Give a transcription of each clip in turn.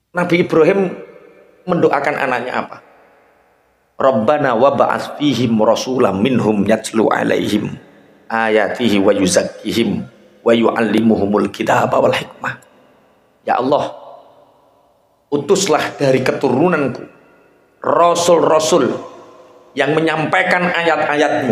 Nabi Ibrahim mendoakan anaknya apa? Rabbana wa ba'ats fihim rasulam minhum yatlu alaihim ayatihi wa yuzakkihim wa yu'allimuhumul kitaba wal hikmah. Ya Allah, utuslah dari keturunanku rasul-rasul yang menyampaikan ayat-ayatmu.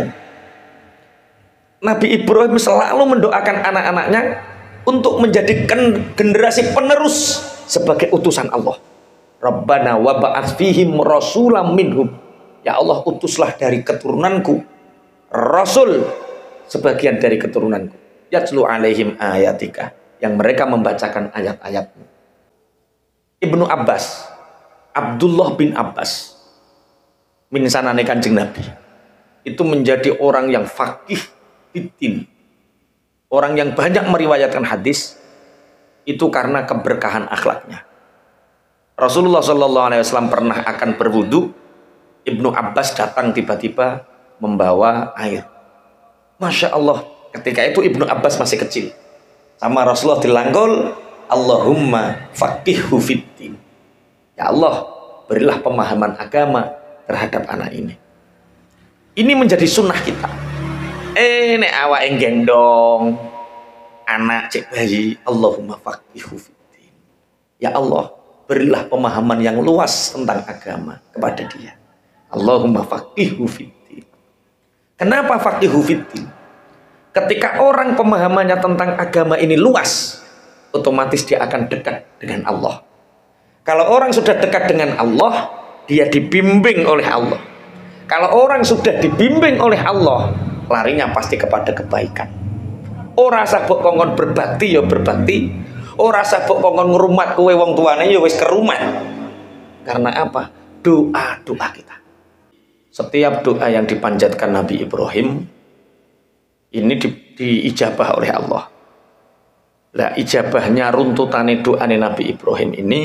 Nabi Ibrahim selalu mendoakan anak-anaknya untuk menjadikan generasi penerus sebagai utusan Allah. Rabbana wa ba'ats fihim rasulam minhum. Ya Allah, utuslah dari keturunanku rasul, sebagian dari keturunanku, yatlu alaihim ayatika, yang mereka membacakan ayat-ayatmu. Ibnu Abbas, Abdullah bin Abbas, min sanane Kanjeng Nabi, itu menjadi orang yang faqih fiddin, orang yang banyak meriwayatkan hadis, itu karena keberkahan akhlaknya. Rasulullah SAW pernah akan berwudu, Ibnu Abbas datang tiba-tiba membawa air. Masya Allah, ketika itu Ibnu Abbas masih kecil, sama Rasulullah dilangkul, Allahumma faqihhu fiddin. Ya Allah, berilah pemahaman agama terhadap anak ini. Ini menjadi sunnah kita. Nek awak gendong anak cek bayi, Allahumma faqihhu fiddin. Ya Allah, berilah pemahaman yang luas tentang agama kepada dia. Allahumma faqihhu fiddin. Kenapa faqihhu fiddin? Ketika orang pemahamannya tentang agama ini luas, otomatis dia akan dekat dengan Allah. Kalau orang sudah dekat dengan Allah, dia dibimbing oleh Allah. Kalau orang sudah dibimbing oleh Allah, larinya pasti kepada kebaikan. Ora sabuk kongkon berbakti ya berbakti, ora sabuk kongkon ngrumat kowe wong tuane ya wis kerumat. Karena apa? Doa kita. Setiap doa yang dipanjatkan Nabi Ibrahim ini diijabah oleh Allah. Lah ijabahnya, runtutane doane Nabi Ibrahim ini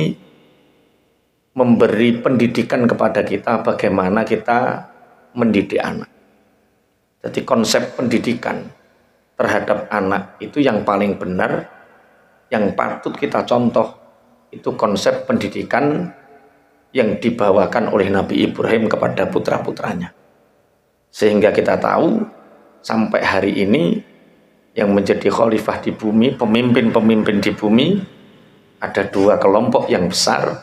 memberi pendidikan kepada kita bagaimana kita mendidik anak. Jadi konsep pendidikan terhadap anak itu yang paling benar, yang patut kita contoh, itu konsep pendidikan yang dibawakan oleh Nabi Ibrahim kepada putra-putranya. Sehingga kita tahu sampai hari ini yang menjadi khalifah di bumi, pemimpin-pemimpin di bumi, ada dua kelompok yang besar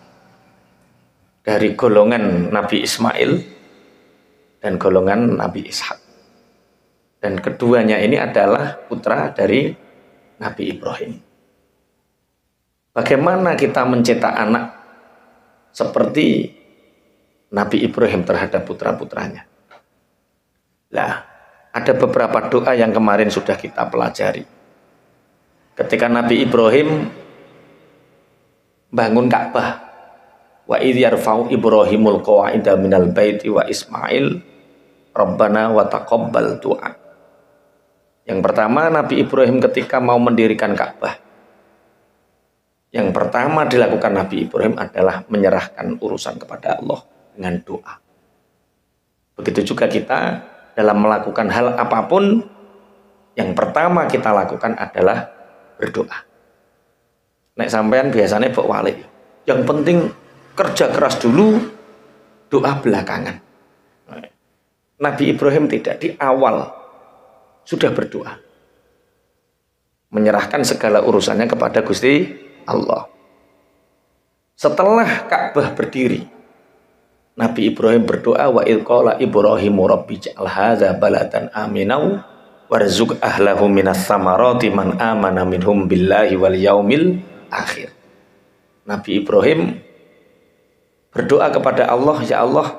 dari golongan Nabi Ismail dan golongan Nabi Ishak. Dan keduanya ini adalah putra dari Nabi Ibrahim. Bagaimana kita mencetak anak seperti Nabi Ibrahim terhadap putra-putranya? Lah, ada beberapa doa yang kemarin sudah kita pelajari. Ketika Nabi Ibrahim bangun Ka'bah, wa idh yarfa'u Ibrahimul qawa'ida minal baiti wa Ismail Rabbana wa taqabbal du'a. Yang pertama, Nabi Ibrahim ketika mau mendirikan Ka'bah, yang pertama dilakukan Nabi Ibrahim adalah menyerahkan urusan kepada Allah dengan doa. Begitu juga kita dalam melakukan hal apapun, yang pertama kita lakukan adalah berdoa. Nek sampean biasanya bok wali, yang penting kerja keras dulu, doa belakangan. Nabi Ibrahim tidak, di awal sudah berdoa, menyerahkan segala urusannya kepada Gusti Allah. Setelah Ka'bah berdiri, Nabi Ibrahim berdoa, wa idh qala Ibrahimu rabbi ja'al hadza baladan aminau warzuq ahlahu minas samarati man amana minhum billahi wal yaumil akhir. Nabi Ibrahim berdoa kepada Allah, ya Allah,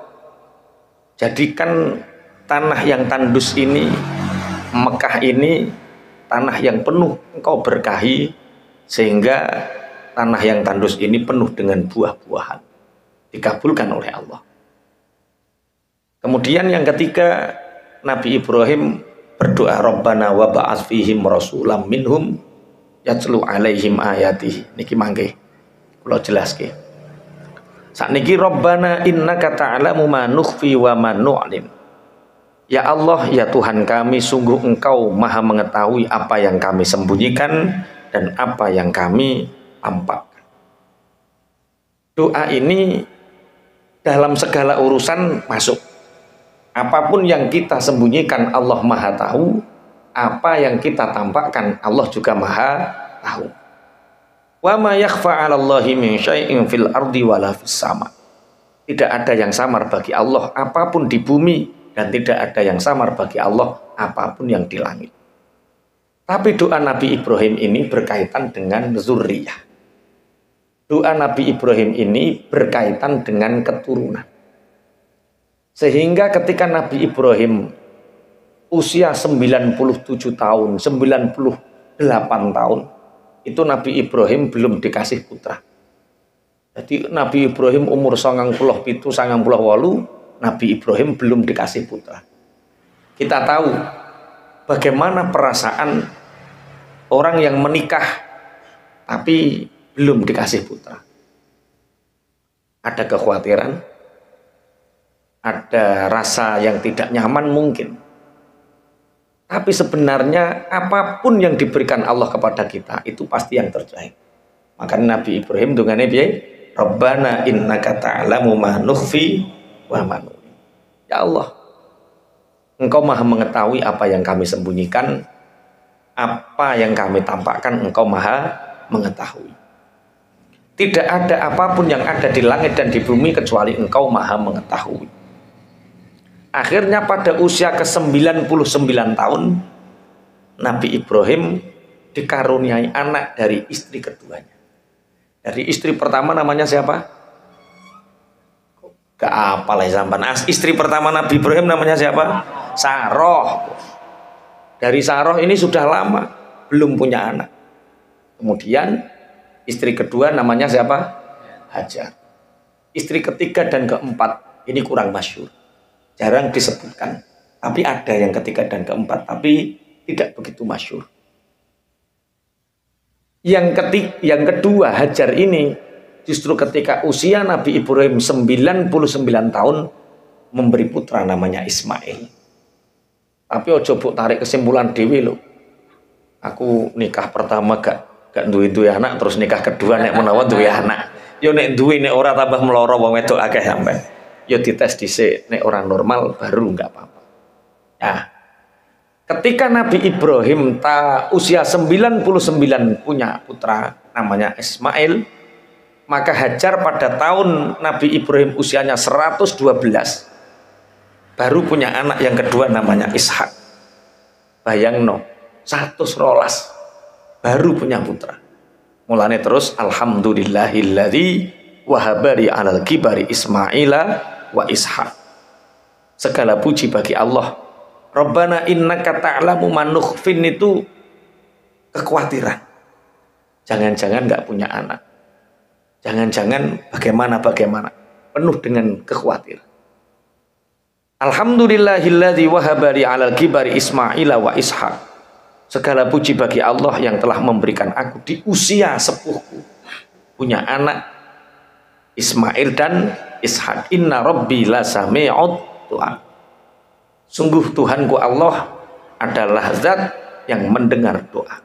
jadikan tanah yang tandus ini, Mekah ini, tanah yang penuh Engkau berkahi, sehingga tanah yang tandus ini penuh dengan buah-buahan. Dikabulkan oleh Allah. Kemudian yang ketiga, Nabi Ibrahim berdoa, Rabbana wa ba'ats fihim rasulam minhum yatlu alaihim ayatihi. Niki mangke kula jelaske. Sakniki Rabbana innaka ta'lamu ma nukhfi wa ma nu'lin. Ya Allah, ya Tuhan kami, sungguh Engkau Maha mengetahui apa yang kami sembunyikan dan apa yang kami tampakkan. Doa ini dalam segala urusan masuk. Apapun yang kita sembunyikan Allah Maha tahu, apa yang kita tampakkan Allah juga Maha tahu. Wa ma yakhfa 'alallahi min syai'in fil ardi wala fis sama. Tidak ada yang samar bagi Allah apapun di bumi, dan tidak ada yang samar bagi Allah apapun yang di langit. Tapi doa Nabi Ibrahim ini berkaitan dengan zurriyah. Doa Nabi Ibrahim ini berkaitan dengan keturunan. Sehingga ketika Nabi Ibrahim usia 97 tahun, 98 tahun, itu Nabi Ibrahim belum dikasih putra. Jadi Nabi Ibrahim umur 97, 98, Nabi Ibrahim belum dikasih putra. Kita tahu bagaimana perasaan orang yang menikah tapi belum dikasih putra. Ada kekhawatiran, ada rasa yang tidak nyaman mungkin. Tapi sebenarnya apapun yang diberikan Allah kepada kita itu pasti yang terbaik. Maka Nabi Ibrahim dungane piye? Rabbana innaka ta'lamu ma nukhfi wa ma nu'lin. Ya Allah, Engkau Maha mengetahui apa yang kami sembunyikan, apa yang kami tampakkan, Engkau Maha mengetahui. Tidak ada apapun yang ada di langit dan di bumi kecuali Engkau Maha mengetahui. Akhirnya pada usia ke-99 tahun, Nabi Ibrahim dikaruniai anak dari istri keduanya. Dari istri pertama namanya siapa? Gak apa lah sampan. Istri pertama Nabi Ibrahim namanya siapa? Saroh. Dari Saroh ini sudah lama belum punya anak. Kemudian istri kedua namanya siapa? Hajar. Istri ketiga dan keempat ini kurang masyhur, jarang disebutkan. Tapi ada yang ketiga dan keempat, tapi tidak begitu masyhur. Yang kedua, Hajar ini justru ketika usia Nabi Ibrahim 99 tahun memberi putra namanya Ismail. Tapi ojo buk tarik kesimpulan dewi loh. Aku nikah pertama gak duwe anak, terus nikah kedua nek menawa duwe anak. Yo nek duwe nek ora tambah meloro wong wedok akeh sampe. Yo dites dhisik, nek orang normal baru nggak apa-apa. Nah, ketika Nabi Ibrahim usia 99 punya putra namanya Ismail, maka Hajar pada tahun Nabi Ibrahim usianya 112 baru punya anak yang kedua namanya Ishak. Bayangno, 112 baru punya putra. Mulane terus alhamdulillahilladzi wahabari alal kibari Ismaila wa Ishak. Segala puji bagi Allah. Rabbana innaka ta'lamu ma nukhfin itu kekhawatiran. Jangan-jangan nggak punya anak. Jangan-jangan bagaimana. Penuh dengan kekhawatiran. Alhamdulillahilladzi wahabari alal kibari Ismaila wa Ishak. Segala puji bagi Allah yang telah memberikan aku di usia sepuhku punya anak Ismail dan Ishak. Inna rabbi la sami'ud du'a. Sungguh Tuhanku Allah adalah zat yang mendengar doa.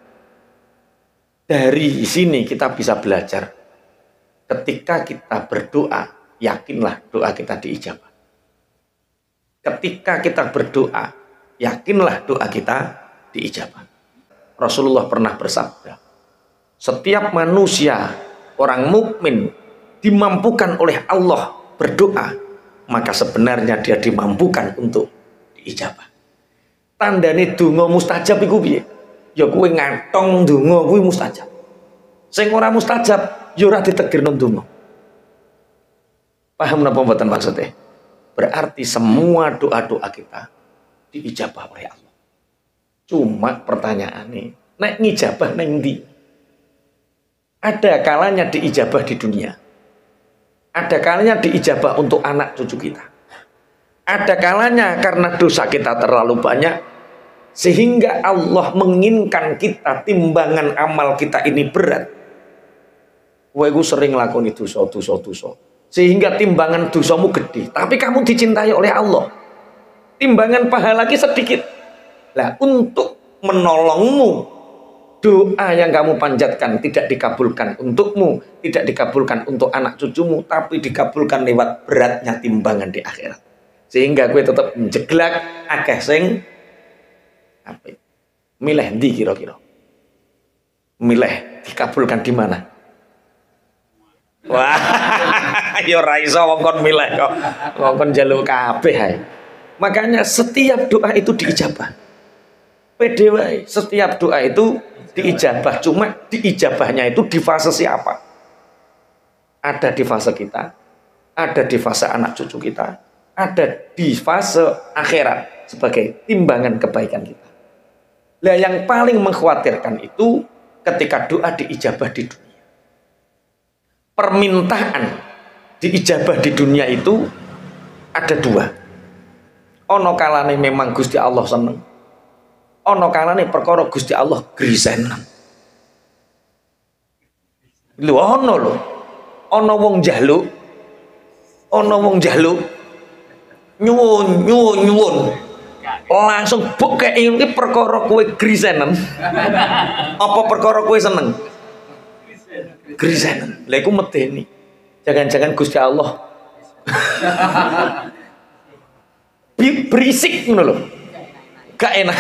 Dari sini kita bisa belajar, ketika kita berdoa, yakinlah doa kita diijabah. Ketika kita berdoa, yakinlah doa kita diijabah. Rasulullah pernah bersabda, setiap manusia, orang mukmin dimampukan oleh Allah berdoa, maka sebenarnya dia dimampukan untuk diijabah. Tandane donga mustajab iku piye? Ya kowe ngatong donga kuwi mustajab. Sing ora mustajab ya ora ditegirno donga. Paham napa mboten maksudnya? Berarti semua doa-doa kita diijabah oleh Allah. Cuma pertanyaannya, nek ngijabah nang ndi? Ada kalanya diijabah di dunia. Ada kalanya diijabah untuk anak cucu kita. Ada kalanya karena dosa kita terlalu banyak, sehingga Allah menginginkan kita timbangan amal kita ini berat. Kowe sering lakoni dosa. Sehingga timbangan dosamu gede, tapi kamu dicintai oleh Allah. Timbangan pahala lagi sedikit. Lah untuk menolongmu doa yang kamu panjatkan tidak dikabulkan untukmu, tidak dikabulkan untuk anak cucumu, tapi dikabulkan lewat beratnya timbangan di akhirat. Sehingga gue tetap menjeglak akeh sing apa? Milih ndi kira-kira? Milih dikabulkan di mana? Wah, yo ra iso wong kon milih kok. Wong kon njaluk kabeh ae. Makanya setiap doa itu diijabah. Pede wae, setiap doa itu diijabah, cuma diijabahnya itu di fase siapa? Ada di fase kita, ada di fase anak cucu kita, ada di fase akhirat sebagai timbangan kebaikan kita. Nah, yang paling mengkhawatirkan itu ketika doa diijabah di dunia. Permintaan diijabah di dunia itu ada dua. Ono kalane memang Gusti Allah seneng. Ono kalane perkara Gusti Allah grisenan. Lho ono lho. Ono wong njaluk. Ono wong njaluk. Nyuwun. Langsung buk kayak ini perkara kowe grisenan. Apa perkara kowe seneng? Grisenan. Lha iku medeni. Jangan-jangan Gusti Allah berisik ngono lho. Gak enak.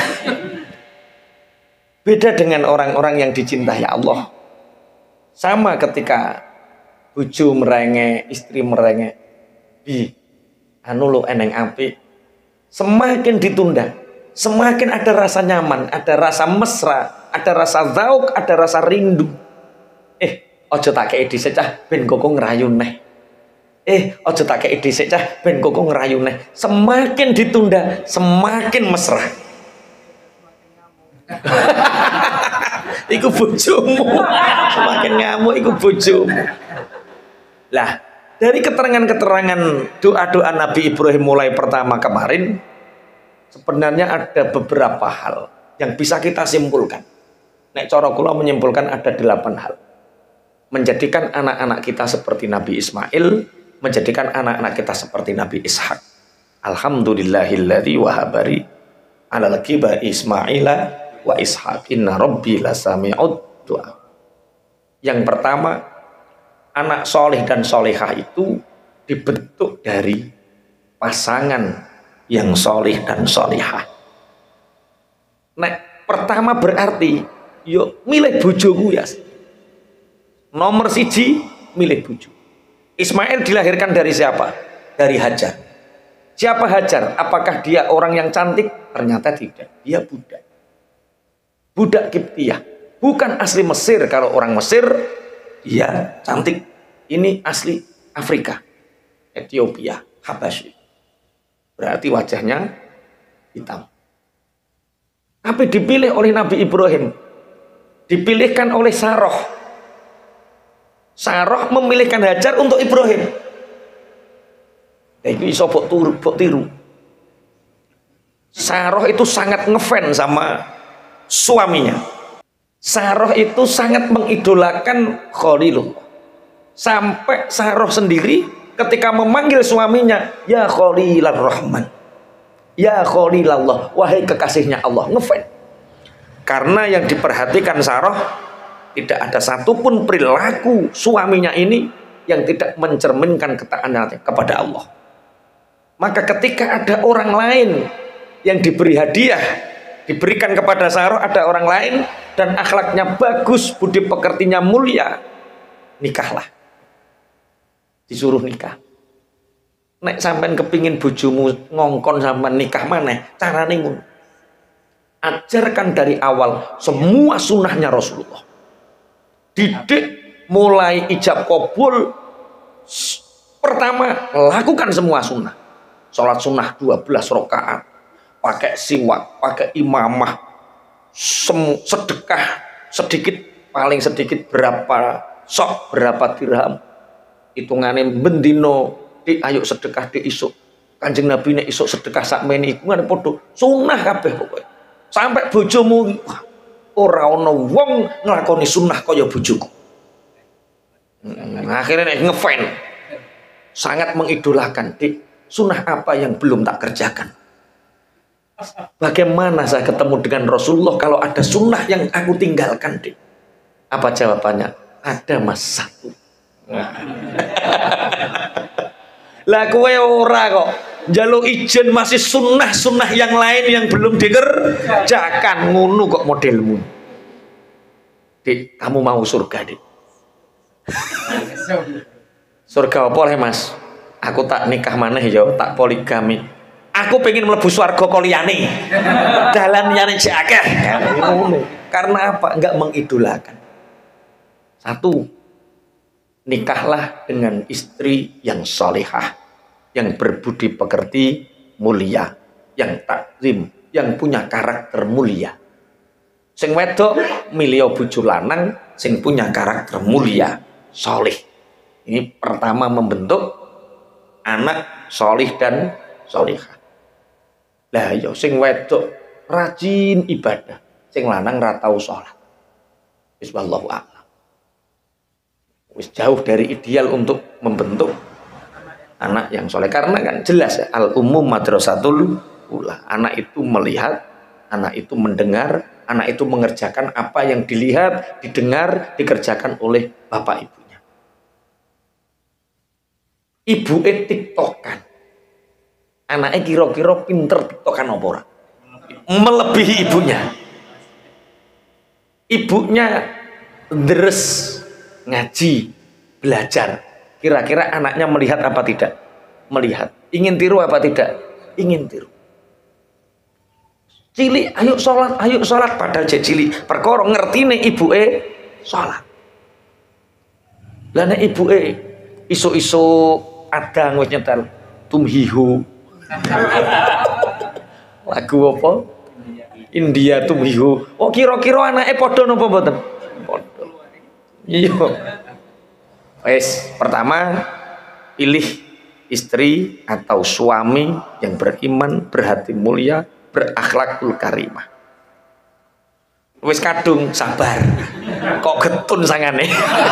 Beda dengan orang-orang yang dicintai Allah. Sama ketika bojo merenge, istri merenge, anu lo eneng apik, semakin ditunda, semakin ada rasa nyaman, ada rasa mesra, ada rasa zauk, ada rasa rindu. Ojo tak kei dhisik cah ben koko ngrayu neh. Ojo tak kei dhisik cah ben koko ngrayu neh. Semakin ditunda, semakin mesra. Iku bojomu. Semakin ngamuk iku bojomu. Lah, dari keterangan-keterangan doa-doa Nabi Ibrahim mulai pertama kemarin, sebenarnya ada beberapa hal yang bisa kita simpulkan. Nek cara kula menyimpulkan ada 8 hal. Menjadikan anak-anak kita seperti Nabi Ismail, menjadikan anak-anak kita seperti Nabi Ishak. Alhamdulillahilladzi wahabari alal kibar Ismaila wa Ishak inna rabbi lasami'ud du'a. Yang pertama, anak soleh dan solehah itu dibentuk dari pasangan yang soleh dan solehah. Nah, pertama berarti yuk milih bojoku ya. Nomor 1 milih bojo. Ismail dilahirkan dari siapa? Dari Hajar. Siapa Hajar? Apakah dia orang yang cantik? Ternyata tidak. Dia budak. Budak Kiptiyah. Bukan asli Mesir. Kalau orang Mesir, dia cantik. Ini asli Afrika. Ethiopia. Habasyi. Berarti wajahnya hitam. Tapi dipilih oleh Nabi Ibrahim. Dipilihkan oleh Saroh. Saroh memilihkan Hajar untuk Ibrahim. Itu iso bok tiru. Saroh itu sangat ngefans sama suaminya. Saroh itu sangat mengidolakan Khalilullah. Sampai Saroh sendiri ketika memanggil suaminya, ya Khalilar Rahman, ya Khalilallah, wahai kekasihnya Allah, ngefans. Karena yang diperhatikan Saroh, tidak ada satupun perilaku suaminya ini yang tidak mencerminkan ketaatannya kepada Allah. Maka ketika ada orang lain yang diberi hadiah, diberikan kepada Saroh, ada orang lain dan akhlaknya bagus, budi pekertinya mulia, nikahlah. Disuruh nikah. Nek sampean kepingin bojomu ngongkon sampean nikah maneh, carane ngono. Ajarkan dari awal semua sunnahnya Rasulullah. Didik mulai ijab kabul. Pertama, lakukan semua sunnah. Sholat sunnah 12 rakaat, pakai siwak, pakai imamah, sedekah sedikit, paling sedikit berapa sok, berapa dirham, hitungane bendino di ayo sedekah di isuk. Kanjeng Nabi nek isuk sedekah sakmene iku ngene padha sunnah kabeh pokoke. Sampai bojomu ora ana wong nglakoni sunnah kaya bojoku. Akhirnya nek ngefan sangat mengidolakan, di sunnah apa yang belum tak kerjakan. Bagaimana saya ketemu dengan Rasulullah kalau ada sunnah yang aku tinggalkan, Dik? Apa jawabannya? Ada mas satu. Lah kowe ora kok njaluk ijen masih sunnah yang lain yang belum dikerjakan, ngono kok modelmu. Dik, kamu mau surga, Dik? Surga apa Mas? Aku tak nikah maneh ya, tak poligami. Aku pengen mlebu swarga kok liyane. Dalan liyane jek akeh. Karena apa? Enggak mengidolakan. Satu, nikahlah dengan istri yang salihah, yang berbudi pekerti, mulia, yang takzim, yang punya karakter mulia. Sing wedok milih bojo lanang sing punya karakter mulia, salih. Ini pertama membentuk anak salih dan salihah. Lah ya sing wedok rajin ibadah, sing lanang ra tau salat. Wis wallahu a'lam. Wis jauh dari ideal untuk membentuk anak yang soleh, karena kan jelas ya, al umum madrasatul ula. Anak itu melihat, anak itu mendengar, anak itu mengerjakan apa yang dilihat, didengar, dikerjakan oleh bapak ibunya. Ibu tiktokan, anaknya kira-kira pinter tiktokan apa ora? Melebihi ibunya. Ibunya deres ngaji, belajar. Kira-kira anaknya melihat apa tidak? Melihat. Ingin tiru apa tidak? Ingin tiru. Cilik, ayo sholat. Padahal cek cilik. Perkara ngerti nih ibu sholat. Lah nek ibu isu-isu ada wis nyetel tumhihu. Lagu apa? India tumhihu. Oh kira-kira anaknya podo napa mboten? Podo. Iya. Wes, pertama pilih istri atau suami yang beriman, berhati mulia, berakhlakul karimah. Wes kadung sabar. Kok getun sangane.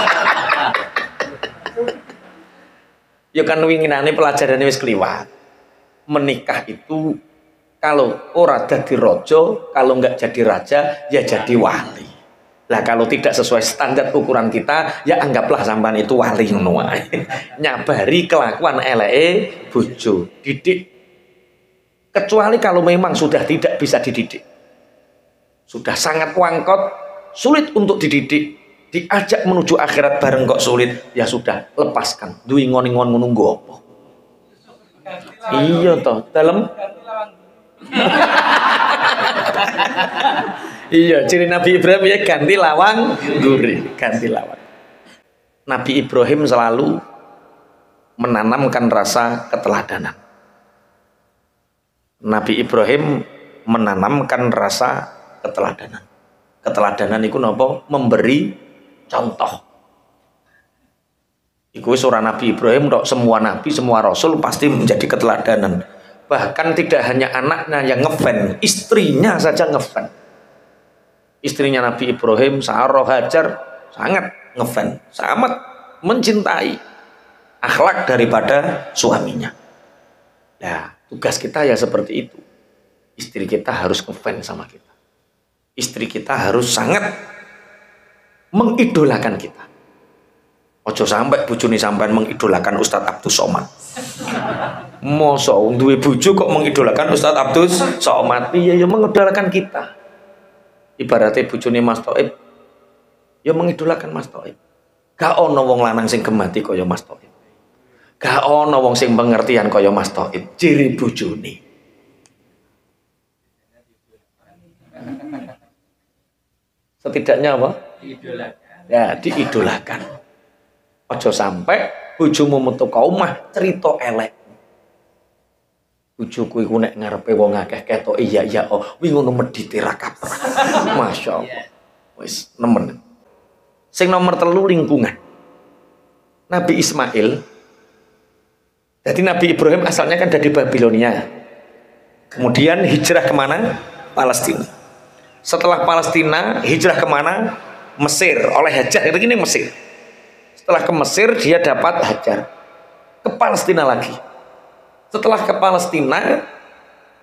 Ya kan winginane pelajarane wis kliwat. Menikah itu kalau ora dadi raja, kalau enggak jadi raja ya jadi wali. Lah kalau tidak sesuai standar ukuran kita, ya anggaplah sampean itu wali ngono wae. Nyabari kelakuan eleke bojo, didik. Kecuali kalau memang sudah tidak bisa dididik. Sudah sangat wangkot, sulit untuk dididik, diajak menuju akhirat bareng kok sulit, ya sudah, lepaskan. Duwi ngon-ngon ngono nggo apa? Iya toh, dalam iya, ciri Nabi Ibrahim ya ganti lawang gurih, ganti lawang. Nabi Ibrahim selalu menanamkan rasa keteladanan. Nabi Ibrahim menanamkan rasa keteladanan. Keteladanan itu napa? Memberi contoh. Iku surah Nabi Ibrahim, semua nabi, semua rasul pasti menjadi keteladanan. Bahkan tidak hanya anaknya yang ngefan, istrinya saja ngefan. Istrinya Nabi Ibrahim, Sarah, Hajar, sangat ngefan, sangat mencintai akhlak daripada suaminya. Nah, tugas kita ya seperti itu. Istri kita harus ngefan sama kita. Istri kita harus sangat mengidolakan kita. Ojo sampai bojone sampean mengidolakan Ustadz Abdus Somad. Mosok duwe bojo kok mengidolakan Ustadz Abdus Somad. Iya ya mengidolakan kita. Ibaratnya bojone Mas Thaib, ya mengidolakan Mas Thaib. Gak ono wong lanang sing gemati kaya Mas Thaib. Gak ono wong sing pengertian kaya Mas Thaib. Ciri bojone. Setidaknya apa? Diidolakan. Ya, diidolakan. Ojo sampai bojomu metu ka omah cerita elek. Bojoku iku nek ngarepe wong akeh ketok iya oh wi ngono medhite ra kaprah. Masyaallah. Wis nemen. Sing nomor 3 lingkungan. Nabi Ismail. Jadi Nabi Ibrahim asalnya kan dari Babilonia. Kemudian hijrah kemana? Palestina. Setelah Palestina hijrah kemana? Mesir oleh Hajar. Itu gini Mesir. Setelah ke Mesir dia dapat Hajar. Ke Palestina lagi. Setelah ke Palestina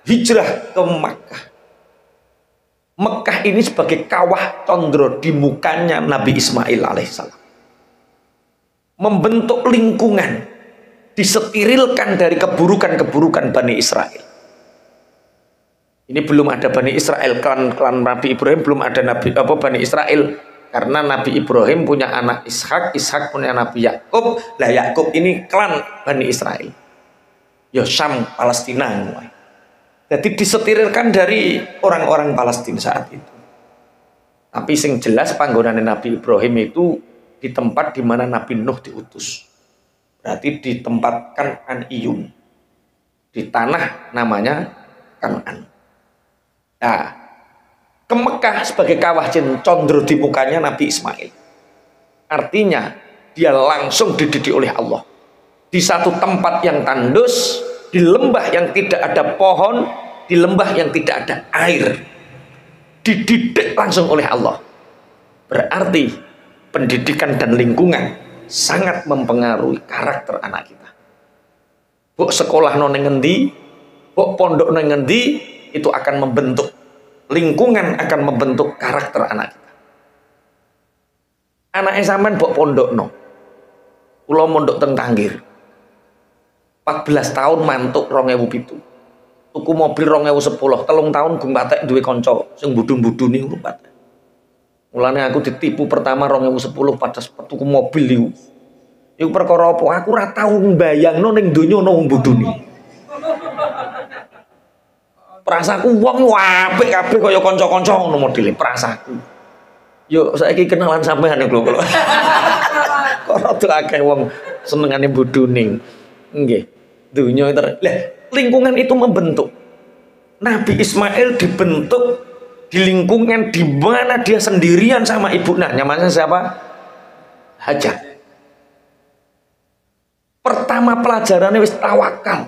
hijrah ke Makkah. Mekah ini sebagai kawah condro di mukanya Nabi Ismail alaihissalam. Membentuk lingkungan, disterilkan dari keburukan-keburukan Bani Israel. Ini belum ada Bani Israel, klan Nabi Ibrahim belum ada Bani Israel, karena Nabi Ibrahim punya anak Ishak, Ishak punya Nabi Yakub. Lah Yakub ini klan Bani Israel. Ya Syam, Palestina. Jadi disterilkan dari orang-orang Palestina saat itu. Tapi sing jelas panggonan Nabi Ibrahim itu di tempat di mana Nabi Nuh diutus. Berarti di tempat Kan'an Iyun. Di tanah namanya Kan'an. Nah, ke Mekah sebagai kawah condro di mukanya Nabi Ismail. Artinya dia langsung dididik oleh Allah. Di satu tempat yang tandus, di lembah yang tidak ada pohon, di lembah yang tidak ada air, dididik langsung oleh Allah. Berarti pendidikan dan lingkungan sangat mempengaruhi karakter anak kita. Bok sekolah nang ngendi, bok pondok nang ngendi, itu akan membentuk lingkungan, akan membentuk karakter anak kita. Anaknya sampean bok pondok no, kula mondok teng Tanggir. 14 tahun mantuk 2007. Tuku mobil 2010, 3 tahun gung patek duwe kanca sing budun-buduni ngono patek. Mulane aku ditipu pertama 2010 pada tuku mobil iku. Iku perkara apa? Aku ora tau mbayangno ning donya ono wong buduni. Prasaku wong apik kabeh kaya kanca-kanca ngono modele prasaku. Yo saiki kenalan sampean lho kula. Kok rada akeh wong senengane buduni. Nggih. Dunia itu, lah, lingkungan itu membentuk. Nabi Ismail dibentuk di lingkungan di mana dia sendirian sama ibunya. Namanya siapa? Hajar. Pertama pelajarannya wis tawakal.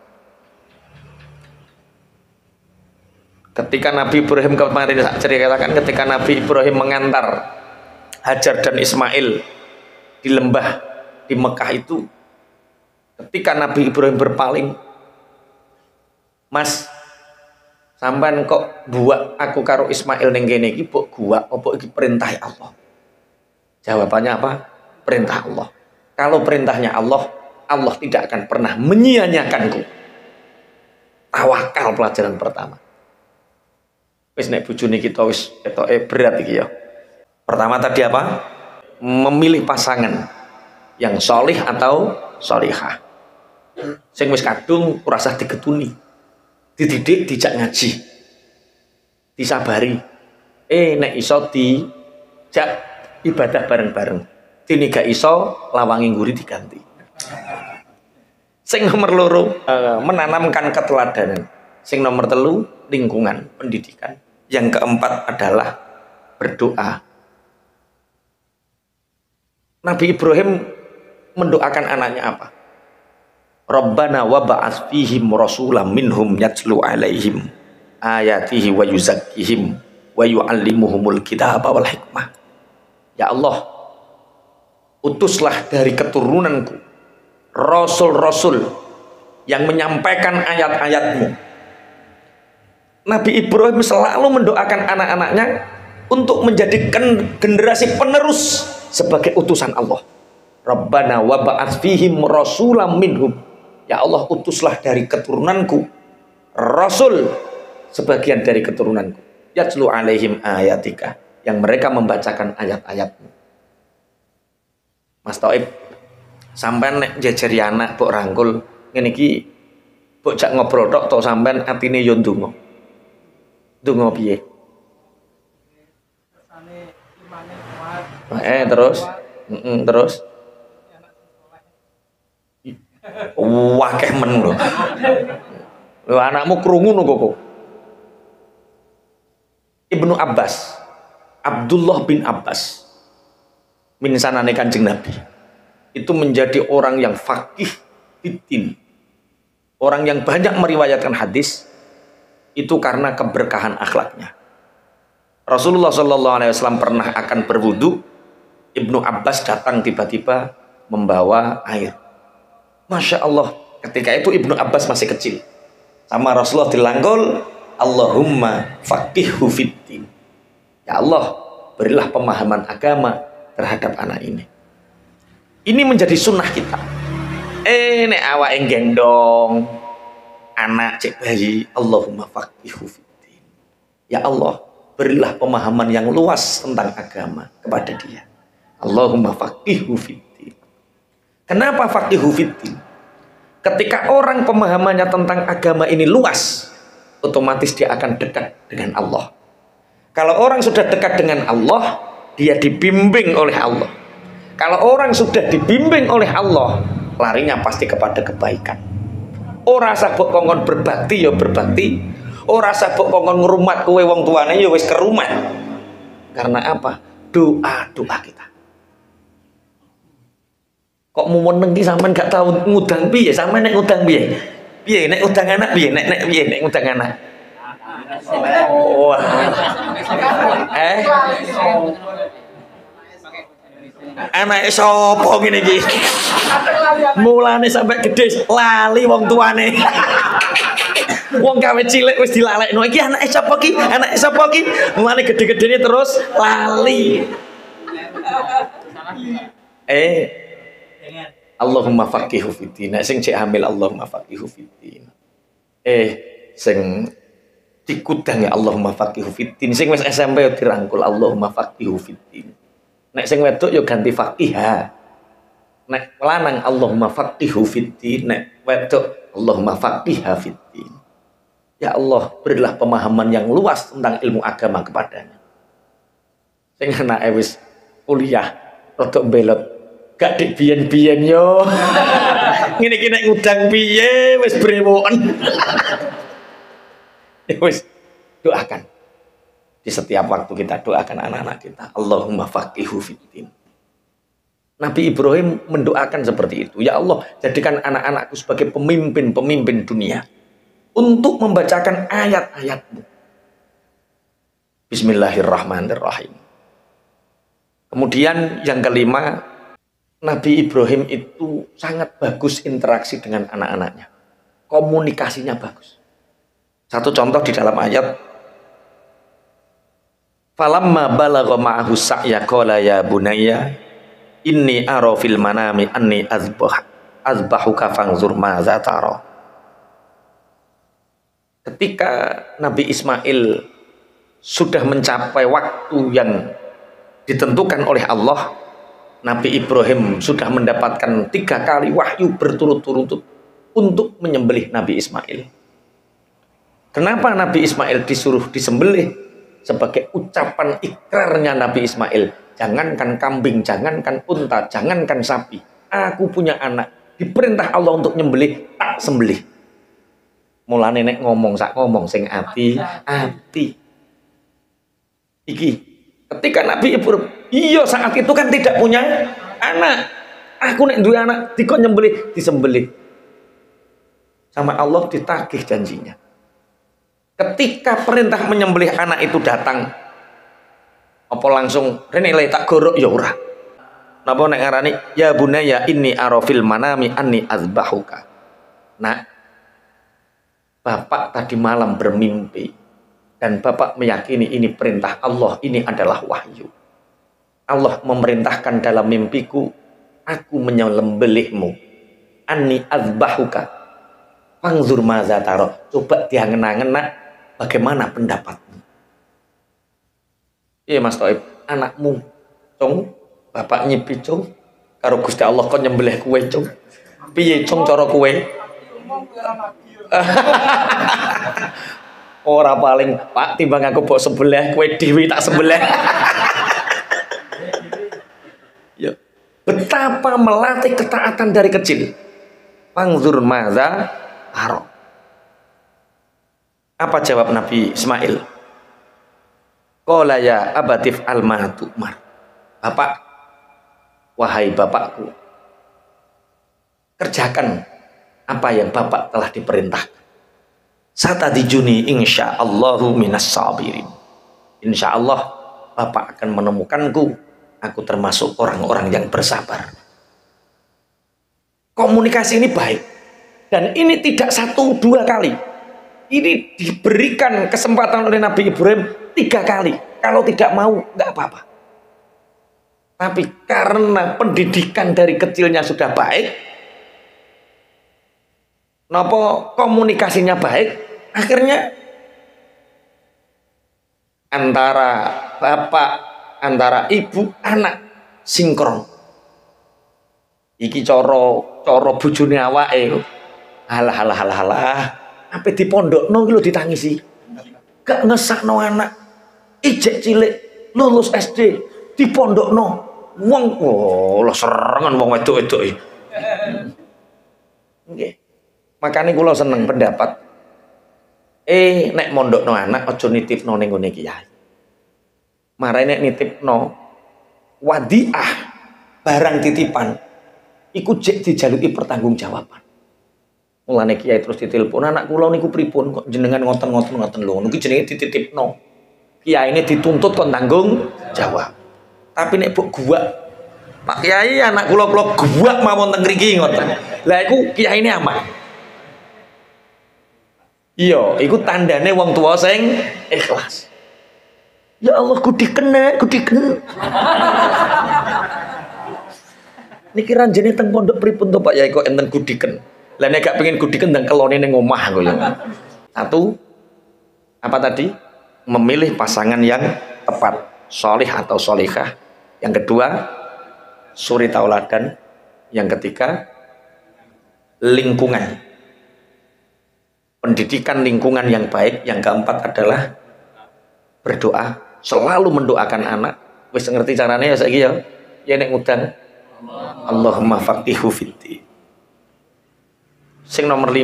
Ketika Nabi Ibrahim kemarin saya ceritakan, ketika Nabi Ibrahim mengantar Hajar dan Ismail di lembah di Mekah itu, ketika Nabi Ibrahim berpaling, Mas, sampean kok buat aku karo Ismail ning kene iki mbok gua apa iki perintah Allah? Jawabannya apa? Perintah Allah. Kalau perintahnya Allah, Allah tidak akan pernah menyia-nyiakanku. Tawakal pelajaran pertama. Wis nek bojone kita wis ketoke berat iki ya. Pertama tadi apa? Memilih pasangan yang solih atau solihah. Sing wis kadung ora usah digetuni. Dididik, dijak ngaji. Disabari. Nek iso dijak ibadah bareng-bareng. Dene gak iso lawangi nguri diganti. Sing nomor loro, menanamkan keteladanan. Sing nomor 3, lingkungan, pendidikan. Yang keempat adalah berdoa. Nabi Ibrahim mendoakan anaknya apa? Rabbana wa ba'ats fihim rasulam minhum yatlu alaihim ayatihi wa yuzakkihim wa yu'allimuhumul kitaba wal hikmah. Ya Allah, utuslah dari keturunanku rasul-rasul yang menyampaikan ayat-ayatmu. Nabi Ibrahim selalu mendoakan anak-anaknya untuk menjadikan generasi penerus sebagai utusan Allah. Rabbana wa ba'ats fihim rasulam minhum. Ya Allah, utuslah dari keturunanku rasul, sebagian dari keturunanku, yatlu alaihim ayatika, yang mereka membacakan ayat-ayatmu. Mas Taib, sampean nek jejeri anak mbok rangkul ngene iki, mbok jak ngobrol tok to sampean atine yo ndonga. Ndonga piye? Terus terus wakeh men lho. Lho anakmu krungu lho kok. Ibnu Abbas, Abdullah bin Abbas, min sanane Kanjeng Nabi, itu menjadi orang yang faqih fitin, orang yang banyak meriwayatkan hadis, itu karena keberkahan akhlaknya. Rasulullah SAW pernah akan berwudu, Ibnu Abbas datang tiba-tiba membawa air. Masya Allah, ketika itu Ibnu Abbas masih kecil. Sama Rasulullah dilangkul, Allahumma faqihhu fiddin. Ya Allah, berilah pemahaman agama terhadap anak ini. Ini menjadi sunnah kita. Nek awake gendong anak cek bayi, Allahumma faqihhu fiddin. Ya Allah, berilah pemahaman yang luas tentang agama kepada dia. Allahumma faqihhu fiddin. Kenapa faqihhu fiddin? Ketika orang pemahamannya tentang agama ini luas, otomatis dia akan dekat dengan Allah. Kalau orang sudah dekat dengan Allah, dia dibimbing oleh Allah. Kalau orang sudah dibimbing oleh Allah, larinya pasti kepada kebaikan. Ora sabuk kongkon berbakti ya berbakti, ora sabuk kongkon ngrumat kowe wong tuane ya wis kerumat. Karena apa? Doa kita. Kok mumun nengki sampean gak tahu ngudang piye? Sampean nek ngudang piye? Piye nek ngudang anak piye? Nek piye nek ngudang anak? Oh. Anake sapa ngene iki? Mulane sampai gede lali wong tuane. Wong gawe cilik wis dilalekno. Iki anake sapa ki? Anake sapa ki? Mulane gede-gedene terus lali. Allahumma faqihhu fiddin. Sing cek hamil Allahumma faqihhu fiddin. Sing dikudang ya Allahumma faqihhu fiddin. Sing wis SMP yo dirangkul Allahumma faqihhu fiddin. Nek sing wedok yo ganti faqiha. Nek lanang Allahumma faqihhu fiddin, nek wedok Allahumma faqiha fiddin. Ya Allah, berilah pemahaman yang luas tentang ilmu agama kepadanya. Sing anake wis kuliah rada belot. Gak dik biyen-biyen yo. Ngene iki nek ngudang piye wis brewoken. Wis doakan. Di setiap waktu kita doakan anak-anak kita. Allahumma faqihhu fiddin. Nabi Ibrahim mendoakan seperti itu. Ya Allah, jadikan anak-anakku sebagai pemimpin-pemimpin dunia. Untuk membacakan ayat-ayat-Mu. Bismillahirrahmanirrahim. Kemudian yang kelima, Nabi Ibrahim itu sangat bagus interaksi dengan anak-anaknya. Komunikasinya bagus. Satu contoh di dalam ayat. Falamma balagha ma'ahu sa'ya qala ya bunayya inni ara fil manami anni azbahuka fanzur madza tara. Ketika Nabi Ismail sudah mencapai waktu yang ditentukan oleh Allah, Nabi Ibrahim sudah mendapatkan 3 kali wahyu berturut-turut untuk menyembelih Nabi Ismail. Kenapa Nabi Ismail disuruh disembelih? Sebagai ucapan ikrarnya Nabi Ismail. Jangankan kambing, jangankan unta, jangankan sapi. Aku punya anak. Diperintah Allah untuk nyembelih, tak sembelih. Mulane nek ngomong sak ngomong sing ati. Iki ketika Nabi Ibrahim, iya saat itu kan tidak punya anak. Aku nek duwe anak dikon nyembelih, disembelih. Sama Allah ditagih janjinya. Ketika perintah menyembelih anak itu datang, apa langsung rene le tak gorok ya ora. Napa nek ngarani ya bunaya inni arafil manami anni azbahuka. Nah, Bapak tadi malam bermimpi dan Bapak meyakini ini perintah Allah, ini adalah wahyu. Allah memerintahkan dalam mimpiku, aku menyembelihmu. Anni azbahuka. Fangzur madza tara. Coba diangen-angen nak, bagaimana pendapatmu? Iya Mas Toib, anakmu cung, bapak nyipi cung, karo Gusti Allah kok nyembelih kue cung. Piye cung cara kue? Ora paling Pak timbang aku mbok sebelah kue dhewe tak sebelah. Ya, betapa melatih ketaatan dari kecil. Fangzur madza tara. Apa jawab Nabi Ismail? Qala ya abatif almatu mar. Bapak, wahai bapakku, kerjakan apa yang Bapak telah diperintahkan. Satadijuni insyaallahu minas sabirin. Insyaallah Bapak akan menemukanku, aku termasuk orang-orang yang bersabar. Komunikasi ini baik. Dan ini tidak 1-2 kali. Ini diberikan kesempatan oleh Nabi Ibrahim 3 kali. Kalau tidak mau, nggak apa-apa. Tapi karena pendidikan dari kecilnya sudah baik, nopo komunikasinya baik, akhirnya antara bapak, antara ibu, anak sinkron. Iki coro bojone awake. Halah. Apa di pondokno iki lho ditangisi. Gak ngesakno anak. Ijek cilik lulus SD di pondokno. Wong lho serengan wong wedok-wedok iki. Nggih. Makane kula seneng pendapat nek mondokno anak aja nitipno ning ngene kiai. Marane nek nitipno wadiah barang titipan iku jek dijaluki pertanggungjawaban. Mulane kiai terus ditelepon, anak kula niku pripun kok jenengan ngoten lho. Niki jenenge dititipno. Kiyaine dituntut kon tanggung jawab. Tapi nek mbok guak, Pak Kiai anak kula guak mawon teng mriki ngoten. Lah iku kiyaine aman. Iya, iku tandane wong tuwa sing ikhlas. Ya Allah kudiken. Niki ranjene teng pondok pripun to Pak Yai kok enten gudiken. Lah nek gak pengen gudiken ndang kelone ning omah kok ya. Satu apa tadi? Memilih pasangan yang tepat, solih atau solihah. Yang kedua, suri tauladan. Yang ketiga, lingkungan. Pendidikan lingkungan yang baik. Yang keempat adalah berdoa, selalu mendoakan anak. Wis ngerti caranya ya saiki ya. Ya nek ngudang Allahumma faqihu fiddin. Sing nomor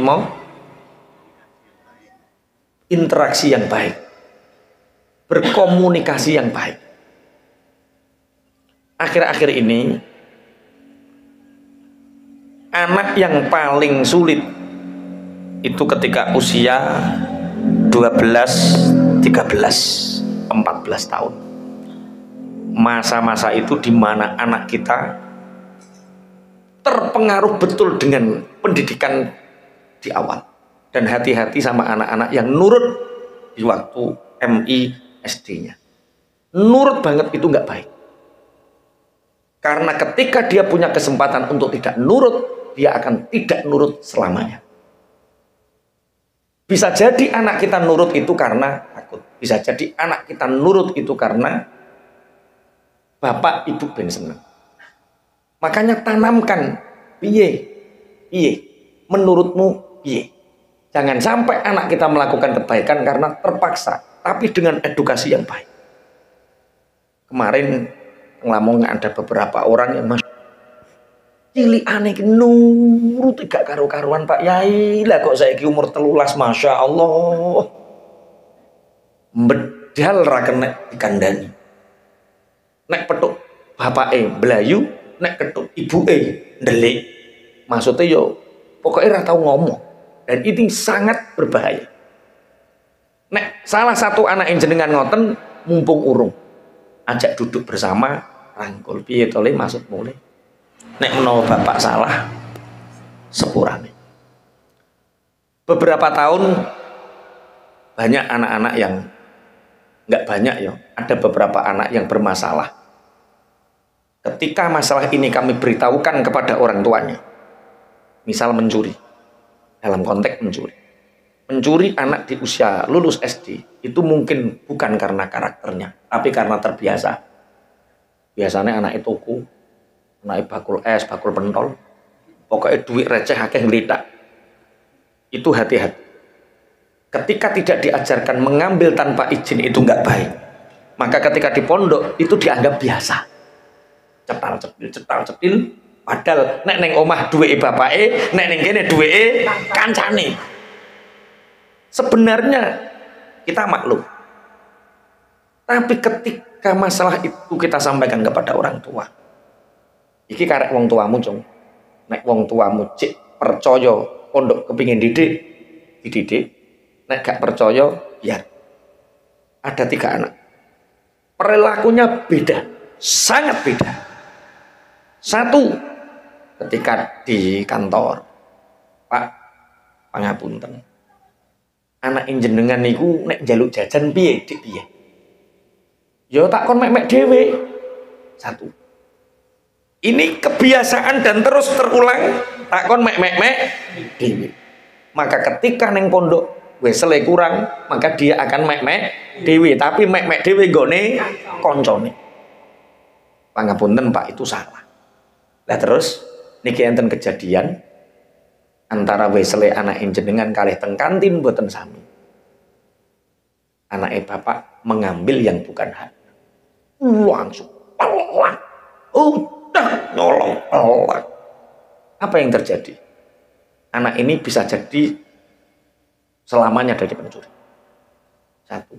5, interaksi yang baik, berkomunikasi yang baik. Akhir-akhir ini anak yang paling sulit itu ketika usia 12, 13, 14 tahun. Masa-masa itu di mana anak kita terpengaruh betul dengan pendidikan di awal. Dan hati-hati sama anak-anak yang nurut di waktu MI SD-nya. Nurut banget itu nggak baik. Karena ketika dia punya kesempatan untuk tidak nurut, dia akan tidak nurut selamanya. Bisa jadi anak kita nurut itu karena takut. Bisa jadi anak kita nurut itu karena bapak ibu ben seneng. Makanya tanamkan piye menurutmu piye. Jangan sampai anak kita melakukan kebaikan karena terpaksa, tapi dengan edukasi yang baik. Kemarin ngomong ada beberapa orang yang cilik aneh nurut gak karu-karuan Pak Yai. Lah kok saiki umur 13, Masya Allah. Medal ra kena dikandani. Nek petuk bapake blayu, nek ketuk ibuke ndelik. Maksudnya yo pokoknya ora tau ngomong. Dan ini sangat berbahaya. Nek salah satu anak yang jenengan ngoten mumpung urung, ajak duduk bersama, rangkul piye to le maksud mulai. Nek menawa bapak salah sepurane. Beberapa tahun banyak anak-anak yang nggak banyak ya, ada beberapa anak yang bermasalah. Ketika masalah ini kami beritahukan kepada orang tuanya, misal mencuri, dalam konteks mencuri anak di usia lulus SD itu mungkin bukan karena karakternya, tapi karena terbiasa. Biasanya anak itu tuku, anak bakul es, bakul pentol, pokoknya duit receh akeh ngelitak. Itu hati-hati. Ketika tidak diajarkan mengambil tanpa izin itu nggak baik. Maka ketika di pondok itu dianggap biasa. Cetal cetil, padahal nek neng omah duwe bapake, nek neng kene duwe kancane. Sebenarnya kita maklum. Tapi ketika masalah itu kita sampaikan kepada orang tua, iki karek wong tuamu cung. Nek wong tuamu cek percaya pondok kepingin dididik. Nek gak percaya biar. Ada 3 anak. Perilakunya beda, sangat beda. Satu, ketika di kantor, Pak, pangapunten. anak jenengan niku nek njaluk jajan piye dik piye? Ya tak kon mek-mek dhewe. Satu. Ini kebiasaan dan terus terulang tak kon mek-mek dhewe. Maka ketika neng pondok wesele kurang, maka dia akan mek-mek dhewe, tapi mek-mek dhewe gone koncone. Pangapunten Pak, itu salah. Lah terus niki enten kejadian antara wesele anak jenengan kalih teng kantin mboten sami. Anake bapak mengambil yang bukan hak. Langsung pelak. Udah nyolong pelak. Apa yang terjadi? Anak ini bisa jadi selamanya dari pencuri. Satu.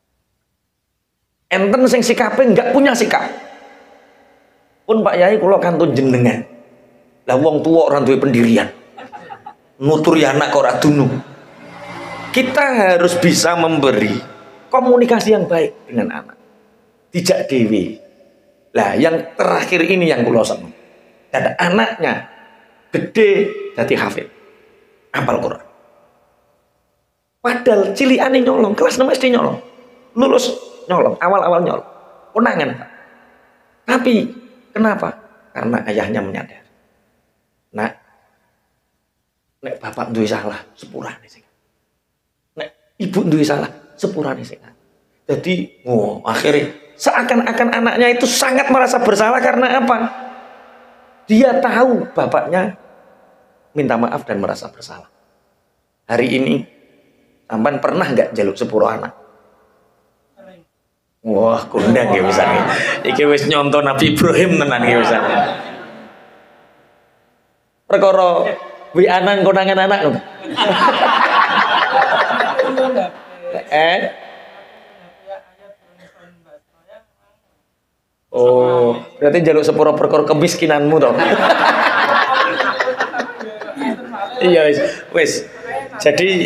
Enten sing sikape enggak punya sikap. Pun Pak Yai kula kantun jenengan. Lah wong tuwa ora duwe pendirian. Nuturi anak kok ora dunung. Kita harus bisa memberi komunikasi yang baik dengan anak. Dijak dewi. Lah yang terakhir ini yang kula seneng. Ada anaknya gede dadi hafid. Hafal Quran. Padahal cilikane nyolong, kelas 6 SD nyolong. Lulus nyolong, awal-awal nyolong. Konangan, Pak. Tapi kenapa? Karena ayahnya menyadari. Nah, nek bapak duwe salah, sepurane sing. Nek ibu duwe salah, sepurane sing. Jadi, akhirnya seakan-akan anaknya itu sangat merasa bersalah karena apa? Dia tahu bapaknya minta maaf dan merasa bersalah. Hari ini sampean pernah nggak jaluk sepuro anak? Wah, kundang ya misalnya. Iki wis nyonton Nabi Ibrahim tenan ya misalnya. Perkara wi'anan konangan anak lho. Oh, berarti jaluk sepuro perkara kemiskinanmu toh. Iya wis. Jadi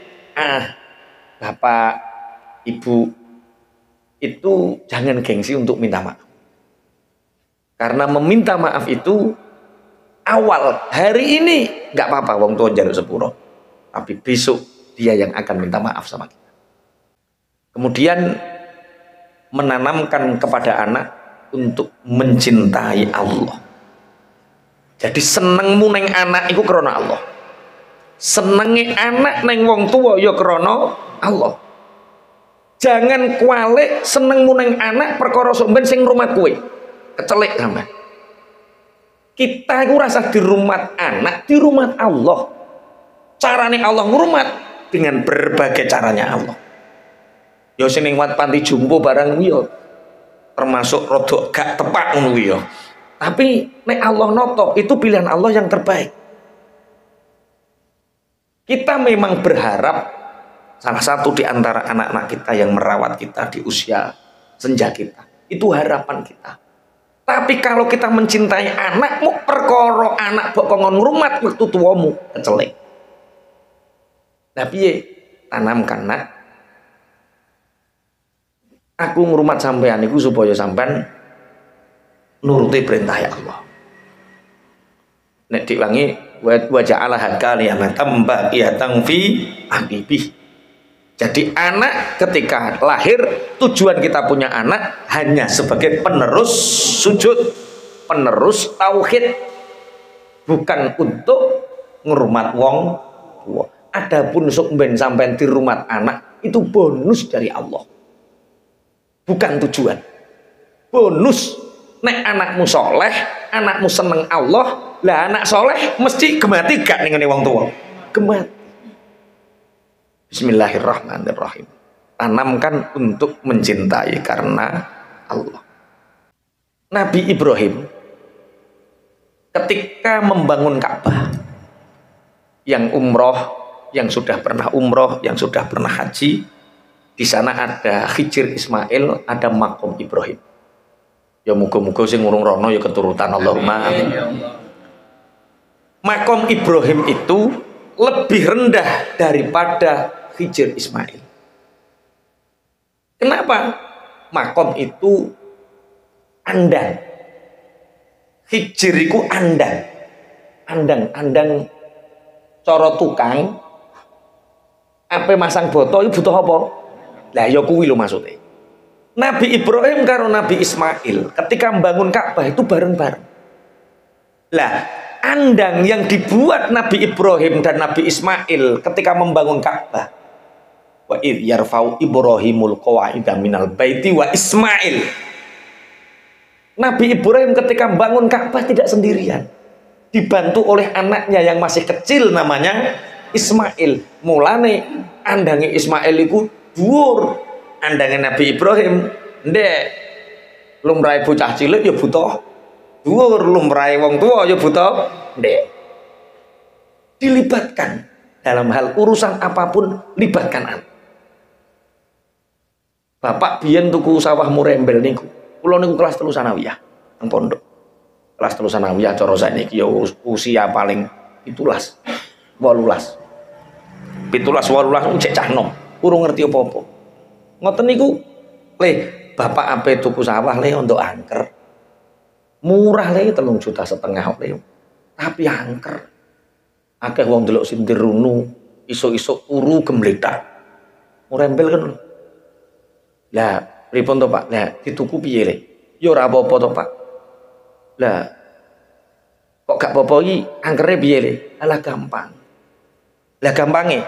bapak, ibu itu jangan gengsi untuk minta maaf. Karena meminta maaf itu awal hari ini nggak apa-apa wong tua jaluk sepuro. Tapi besok dia yang akan minta maaf sama kita. Kemudian menanamkan kepada anak untuk mencintai Allah. Jadi senengmu neng anak iku krana Allah. Senenge anak neng wong tua ya krana Allah. Jangan kualik senengmu neng anak perkara sok ben sing ngrumat kowe. Kecelek sampean. Kita iku rasa dirumat anak, dirumat Allah. Carane Allah ngrumat dengan berbagai caranya Allah. Ya sing ning panti jumbo barang ya termasuk rodok gak tepak ngono ya. Tapi nek Allah noto itu pilihan Allah yang terbaik. Kita memang berharap salah satu di antara anak-anak kita yang merawat kita di usia senja kita. Itu harapan kita. Tapi kalau kita mencintai anakmu, perkara anak mbok kongon ngrumat wektu tuamu kecelek. Nah piye? Tanamkan nak. Aku ngrumat sampean iku supaya sampean nuruti perintah ya Allah. Nek diwangi wa ja'alaha kalimatan baqiyatan fi aqibih. Jadi anak ketika lahir, tujuan kita punya anak hanya sebagai penerus sujud, penerus tauhid, bukan untuk ngrumat wong tua. Adapun sok ben sampean dirumat anak itu bonus dari Allah. Bukan tujuan. Bonus. Nek anakmu soleh, anakmu seneng Allah, lah anak soleh mesti gemati gak ning ngene wong tua. Gemati. Bismillahirrahmanirrahim. Tanamkan untuk mencintai karena Allah. Nabi Ibrahim ketika membangun Ka'bah, yang umroh, yang sudah pernah umroh, yang sudah pernah haji, di sana ada Hijr Ismail, ada makom Ibrahim. Ya muga-muga sing ngurung rono ya keturutan Allahumma amin. Makom Ibrahim itu lebih rendah daripada Hijr Ismail. Kenapa? Makom itu andang. Hijr itu andang. Andang coro tukang Ape masang boto itu butuh apa? Lah ya kuwi lho maksudnya. Nabi Ibrahim karo Nabi Ismail ketika membangun Ka'bah itu bareng-bareng. Lah, andang yang dibuat Nabi Ibrahim dan Nabi Ismail ketika membangun Ka'bah. Wa idh yarfa'u Ibrahimul qawa'ida minal baiti wa Ismail. Nabi Ibrahim ketika membangun Ka'bah tidak sendirian. Dibantu oleh anaknya yang masih kecil namanya Ismail. Mulane andange Ismail iku dhuwur. Andange Nabi Ibrahim ndek lumrahe bocah cilik ya butuh dhuwur, lumrahe wong tua ya butuh ndek. Dilibatkan dalam hal urusan apapun, libatkan anak. Bapak biyen tuku sawah Murembel niku. Kula niku kelas 3 sanawiyah nang pondok. Kelas 3 sanawiyah cara sakniki ya usia paling 17 18 cek cah nom, urung ngerti apa-apa. Ngoten niku, le bapak ape tuku sawah le untuk angker. Murah le 3,5 juta le. Tapi angker. Akeh wong delok sindir runu, iso-iso turu gembletak. Murembel kan. Lah, pripun to, Pak? Lah dituku piye le? Ya ora apa-apa to, Pak. Lah kok gak apa-apa iki angkere piye le? Alah gampang. Lah gampange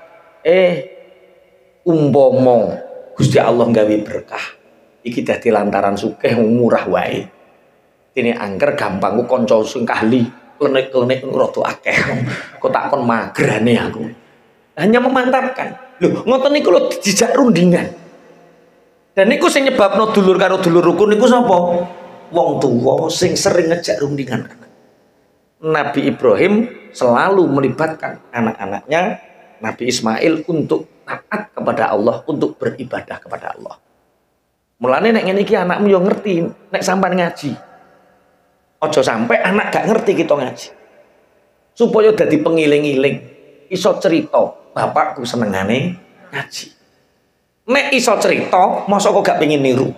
umpama Gusti Allah gawe berkah iki dadi lantaran sugih murah wae. Dene angker gampang ku kanca sing kahli klenik-klenik rada akeh. Kok takon magrane aku. Hanya memantapkan. Lho, ngoten niku lho dijak rundingan. Dan niku sing nyebabno dulur karo dulur rukun niku sapa? Wong tuwa sing sering ngejak rundingan anak. Nabi Ibrahim selalu melibatkan anak-anaknya Nabi Ismail untuk taat kepada Allah, untuk beribadah kepada Allah. Mulane nek ngene iki anakmu yo ngerti nek sampean ngaji. Aja sampai anak gak ngerti kita ngaji. Supaya dadi pengiling-iling, iso cerita, bapakku senengane ngaji. Nek iso cerita, mosok kok gak pengen niru.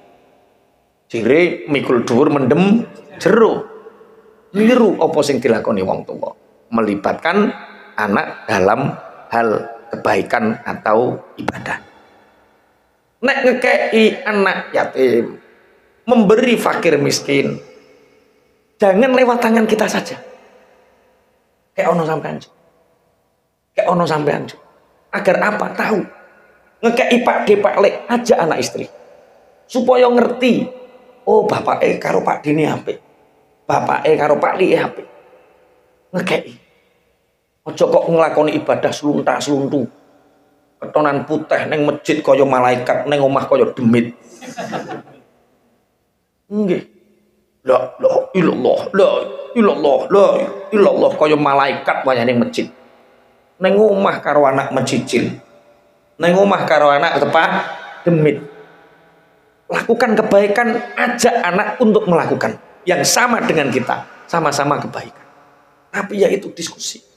Jire mikul dhuwur mendem jero. Niru apa sing dilakoni wong tuwa. Melibatkan anak dalam hal kebaikan atau ibadah. Nek ngekei anak yatim, memberi fakir miskin, jangan lewat tangan kita saja. Kayak ono sampean. Kayak ono sampean. Agar apa? Tahu. Ngekei Pak D Pak Lek aja anak istri. Supaya ngerti, oh bapak karo Pak D ini apik. Bapak karo Pak Li apik. Ngekei. Ojo kok nglakoni ibadah sluntak-sluntu. Ketonan putih neng masjid kaya malaikat, neng omah kaya demit. Nggih. La ilallah kaya malaikat wayah ning masjid. Neng omah karo anak mencicil. Neng omah karo anak tepak demit. Lakukan kebaikan, ajak anak untuk melakukan yang sama dengan kita, sama-sama kebaikan. Tapi ya itu diskusi.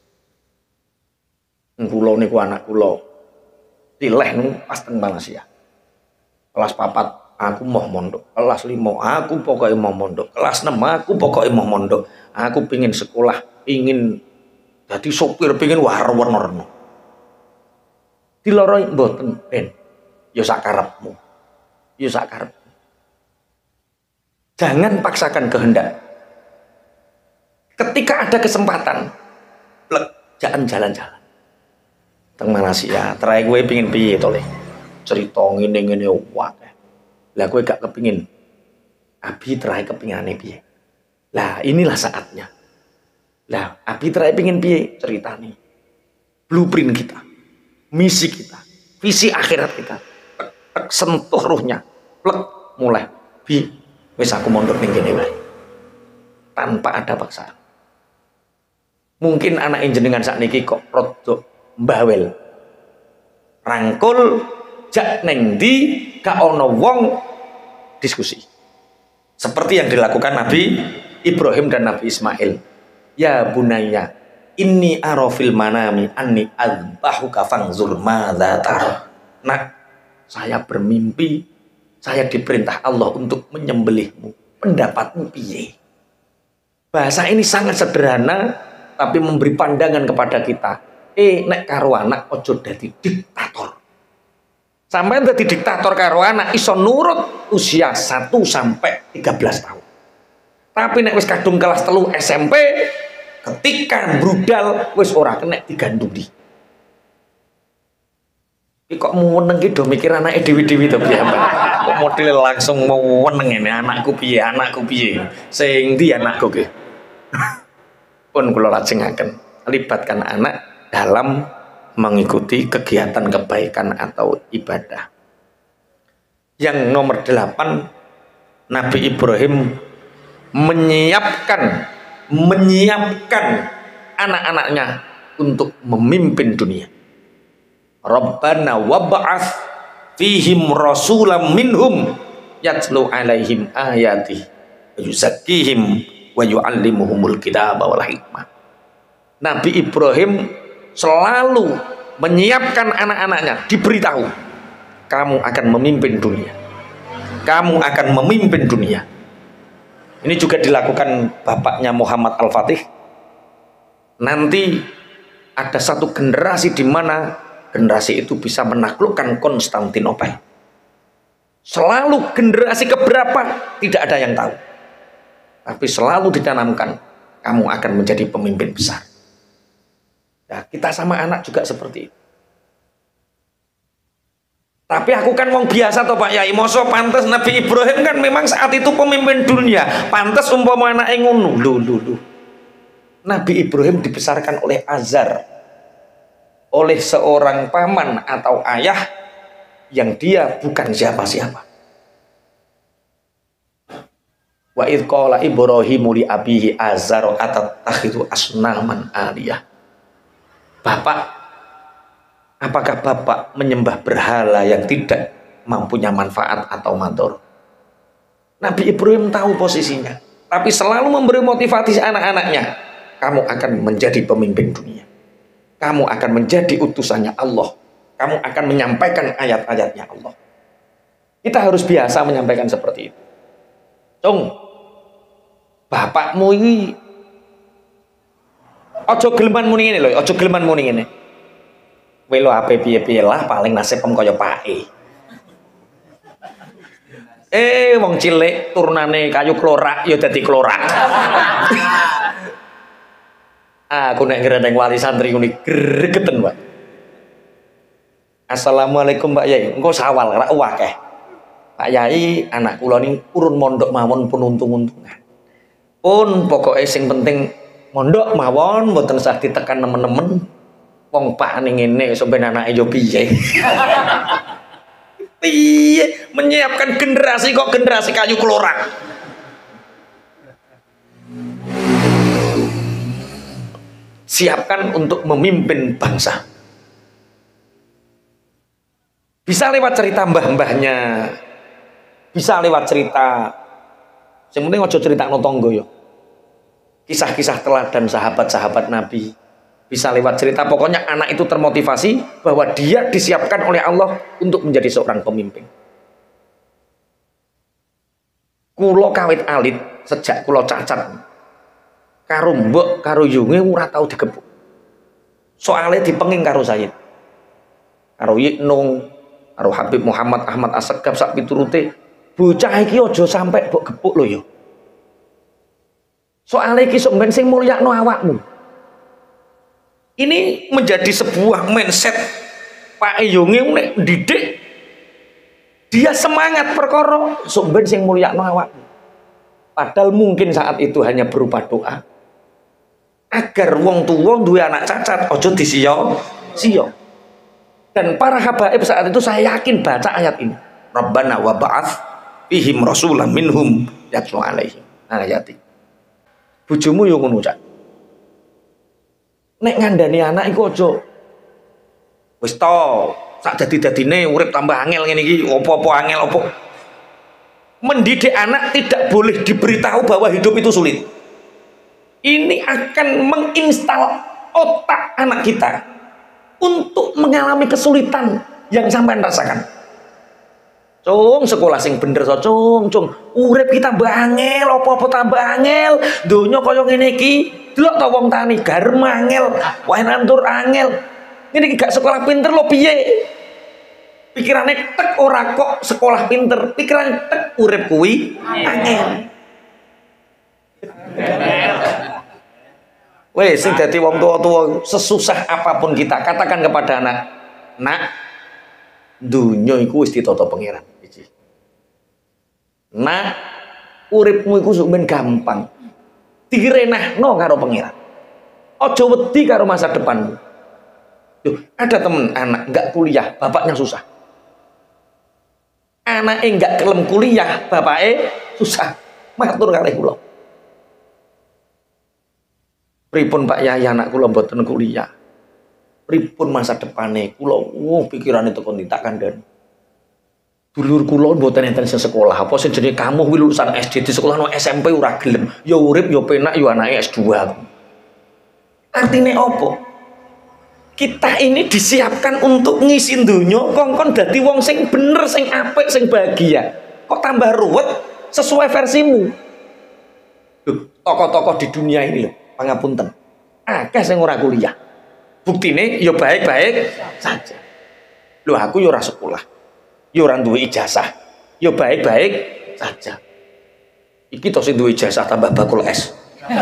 Kula niku anak kula tileh niku pas teng Malaysia. Kelas 4 aku mau mondok, kelas 5 aku pokoknya mau mondok, kelas 6 aku pokoknya mau mondok. Aku pingin sekolah, pingin jadi sopir, pingin war-warna. Diloroi mboten ben. Ya sak karepmu. Ya sak karepmu. Jangan paksakan kehendak. Ketika ada kesempatan, jangan jalan-jalan. Teng Malaysia, terakhir gue pingin piye to le? Cerita ngene-ngene wae. Lah gue gak kepingin. Abi terakhir kepingane piye? Lah inilah saatnya. Lah abi terakhir pingin piye? Ceritane. Blueprint kita, misi kita, visi akhirat kita. Tek, sentuh ruhnya. Plek mulai. Bi, wis aku mondok ning kene wae. Tanpa ada paksaan. Mungkin anak jenengan sakniki kok rodok mbawel rangkul jak neng di gak ono wong diskusi seperti yang dilakukan Nabi Ibrahim dan Nabi Ismail. Ya bunayya inni arafil manami anni adzbahuka fanzur madza tara. Nak, saya bermimpi saya diperintah Allah untuk menyembelihmu, pendapatmu piye? Bahasa ini sangat sederhana tapi memberi pandangan kepada kita nek karo anak ojo dadi diktator. Sampai dadi diktator karo anak iso nurut usia 1 sampai 13 tahun. Tapi nek wis kadung kelas 3 SMP, ketika brudal wis ora kena diganduli. Iki kok meneng iki do mikir anake dewi-dewi to piye, Mbak? Kok model langsung mau meneng ngene, anakku piye? Sing ndi anakku ki? Pun kula lajengaken libatkan anak dalam mengikuti kegiatan kebaikan atau ibadah. Yang nomor 8, Nabi Ibrahim menyiapkan anak-anaknya untuk memimpin dunia. Rabbana wab'ats fihim rasulam minhum yatlu alaihim ayati wa yuzakkihim wa yu'allimuhumul kitaba wal hikmah. Nabi Ibrahim selalu menyiapkan anak-anaknya, diberitahu kamu akan memimpin dunia. Kamu akan memimpin dunia. Ini juga dilakukan bapaknya Muhammad Al-Fatih. Nanti ada satu generasi di mana generasi itu bisa menaklukkan Konstantinopel. Selalu generasi keberapa tidak ada yang tahu. Tapi selalu ditanamkan kamu akan menjadi pemimpin besar. Nah, kita sama anak juga seperti itu. Tapi aku kan wong biasa toh Pak Yai, mosok pantas Nabi Ibrahim kan memang saat itu pemimpin dunia, pantas umpama anake ngono. Lho. Nabi Ibrahim dibesarkan oleh Azar, oleh seorang paman atau ayah yang dia bukan siapa-siapa. Wa idh qala Ibrahimu li abihi Azar atattakhidhu asnaman aliyah. Bapak, apakah Bapak menyembah berhala yang tidak mempunyai manfaat atau mador? Nabi Ibrahim tahu posisinya, tapi selalu memberi motivasi anak-anaknya. Kamu akan menjadi pemimpin dunia. Kamu akan menjadi utusannya Allah. Kamu akan menyampaikan ayat-ayatnya Allah. Kita harus biasa menyampaikan seperti itu. Cung, bapakmu ini ojo geleman muni ngene lho, ojo geleman muni ngene. Kowe lho ape piye-piye lah paling nasibem kaya pake. Wong cilik turunane kayu klorak ya dadi klorak. Aku nek ngrendeng wali santri ngene gregeten, Pak. Assalamualaikum Pak Yai. Engko sawal ra akeh. Pak Yai, anak kula ni urun mondok mawon pun untung-untungan. Pun pokoke sing penting mondok mawon mboten usah ditekan nemen-nemen. Wong Pak ning ngene sampe anake yo piye. Piye menyiapkan generasi kok generasi kayu klorak. Siapkan untuk memimpin bangsa. Bisa lewat cerita mbah-mbahnya, bisa lewat cerita, yang penting ojo cerita no tonggo yo. Kisah-kisah teladan sahabat-sahabat Nabi, bisa lewat cerita. Pokoknya anak itu termotivasi bahwa dia disiapkan oleh Allah untuk menjadi seorang pemimpin. Kulo kawit alit sejak kulo cacat. Karo mbok karo yunge ora tau digebuk. Soale dipenging karo Sayyid. Karo Yiknung, karo Habib Muhammad Ahmad Assegaf sak piturute, bocah iki aja sampe mbok gebuk lho ya. Soale iki sok ben sing mulyakno awakmu. Ini menjadi sebuah mindset Pak Yunge nek didik dia semangat perkara sok ben sing mulyakno awakmu. Padahal mungkin saat itu hanya berupa doa agar wong tuwa duwe anak cacat ojo disiyo-siyo. Dan para habaib saat itu saya yakin baca ayat ini. Rabbana wa ba'ats fihim rasulan minhum yatlu alaihim ayati. Bojomu yo ngono cak. Nek ngandani anak iku ojo wis to sak dadi-dadine urip tambah angel ngene iki opo-opo angel opo. Mendidik anak tidak boleh diberitahu bahwa hidup itu sulit. Ini akan menginstal otak anak kita untuk mengalami kesulitan yang sampai rasakan. Cung, sekolah sing bener so, cung. Urip kita tambah angel, apa-apa tambah angel. Donya kaya ngene iki, delok ta wong tani garem angel, wae nantur angel. Ngene iki gak sekolah pinter lho piye? Pikirane tek ora kok sekolah pinter, pikirane tek urip kuwi angel. Weh, sing dadi wong tua-tua sesusah apapun kita katakan kepada anak, nak, dunya iku wis ditata pangeran. Nah, uripmu iku sok ben gampang. Direnahno karo pangeran. Aja wedi karo masa depanmu. Tuh, ada temen anak enggak kuliah, bapaknya susah. Anaknya enggak kelem kuliah, bapaknya susah. Matur kalih kula. Pripun Pak Yaya anak kula mboten kuliah. Pripun masa depane kula pikirane tekan tak kandhani. Dulur kula mboten enten sing sekolah, apa sing jenenge kamu kuwi lulusan SD di sekolah no SMP ora gelem. Ya urip ya penak ya anake S2. Artine apa? Kita ini disiapkan untuk ngisi dunya kongkon dadi wong sing bener, sing apik, sing bahagia. Kok tambah ruwet sesuai versimu. Loh, tokoh-tokoh di dunia ini lho, pangapunten. Akeh sing ora kuliah. Buktine ya baik-baik saja. Lho aku ya ora sekolah. Ya ora duwe ijazah, ya baik-baik saja. Iki to sing duwe ijazah tambah bakul es.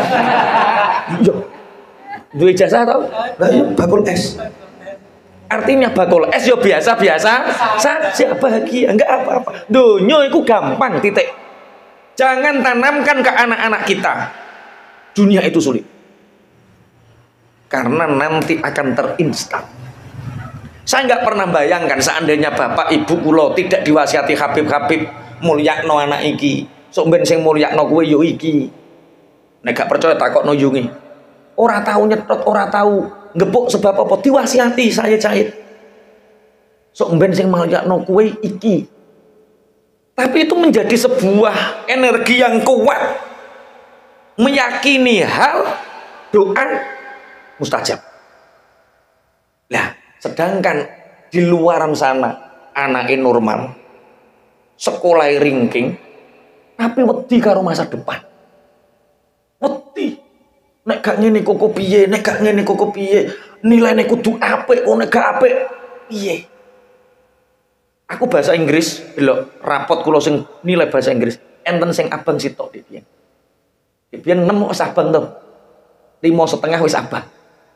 Yo. Duwe ijazah tau? Lah ya bakul es. Artinya bakul es ya biasa-biasa saja, bahagia, enggak apa-apa. Donya iku gampang titik. Jangan tanamkan ke anak-anak kita. Dunia itu sulit. Karena nanti akan terinstan. Saya nggak pernah bayangkan seandainya bapak ibu kula tidak diwasiati Habib mulyakno anak iki. Sok ben sing mulyakno kowe yo iki. Nek gak percaya takokno yungi. Ora tahu nyetot, ora tahu ngepuk sebab apa diwasiati saya cait. Sok ben sing mulyakno kowe iki. Tapi itu menjadi sebuah energi yang kuat. Meyakini hal doa mustajab. Nah, sedangkan di luaran sana anaknya normal, sekolah ringking, tapi wedi karo masa depan. Wedi. Nek gak ngene kok piye, nek gak ngene kok piye, nilainya kudu apik, kok nek gak apik piye. Aku bahasa Inggris, delok rapot kula sing nilai bahasa Inggris, enten sing abang sitok dipian. Dipian 6 wis abang to. 5,5 wis abang.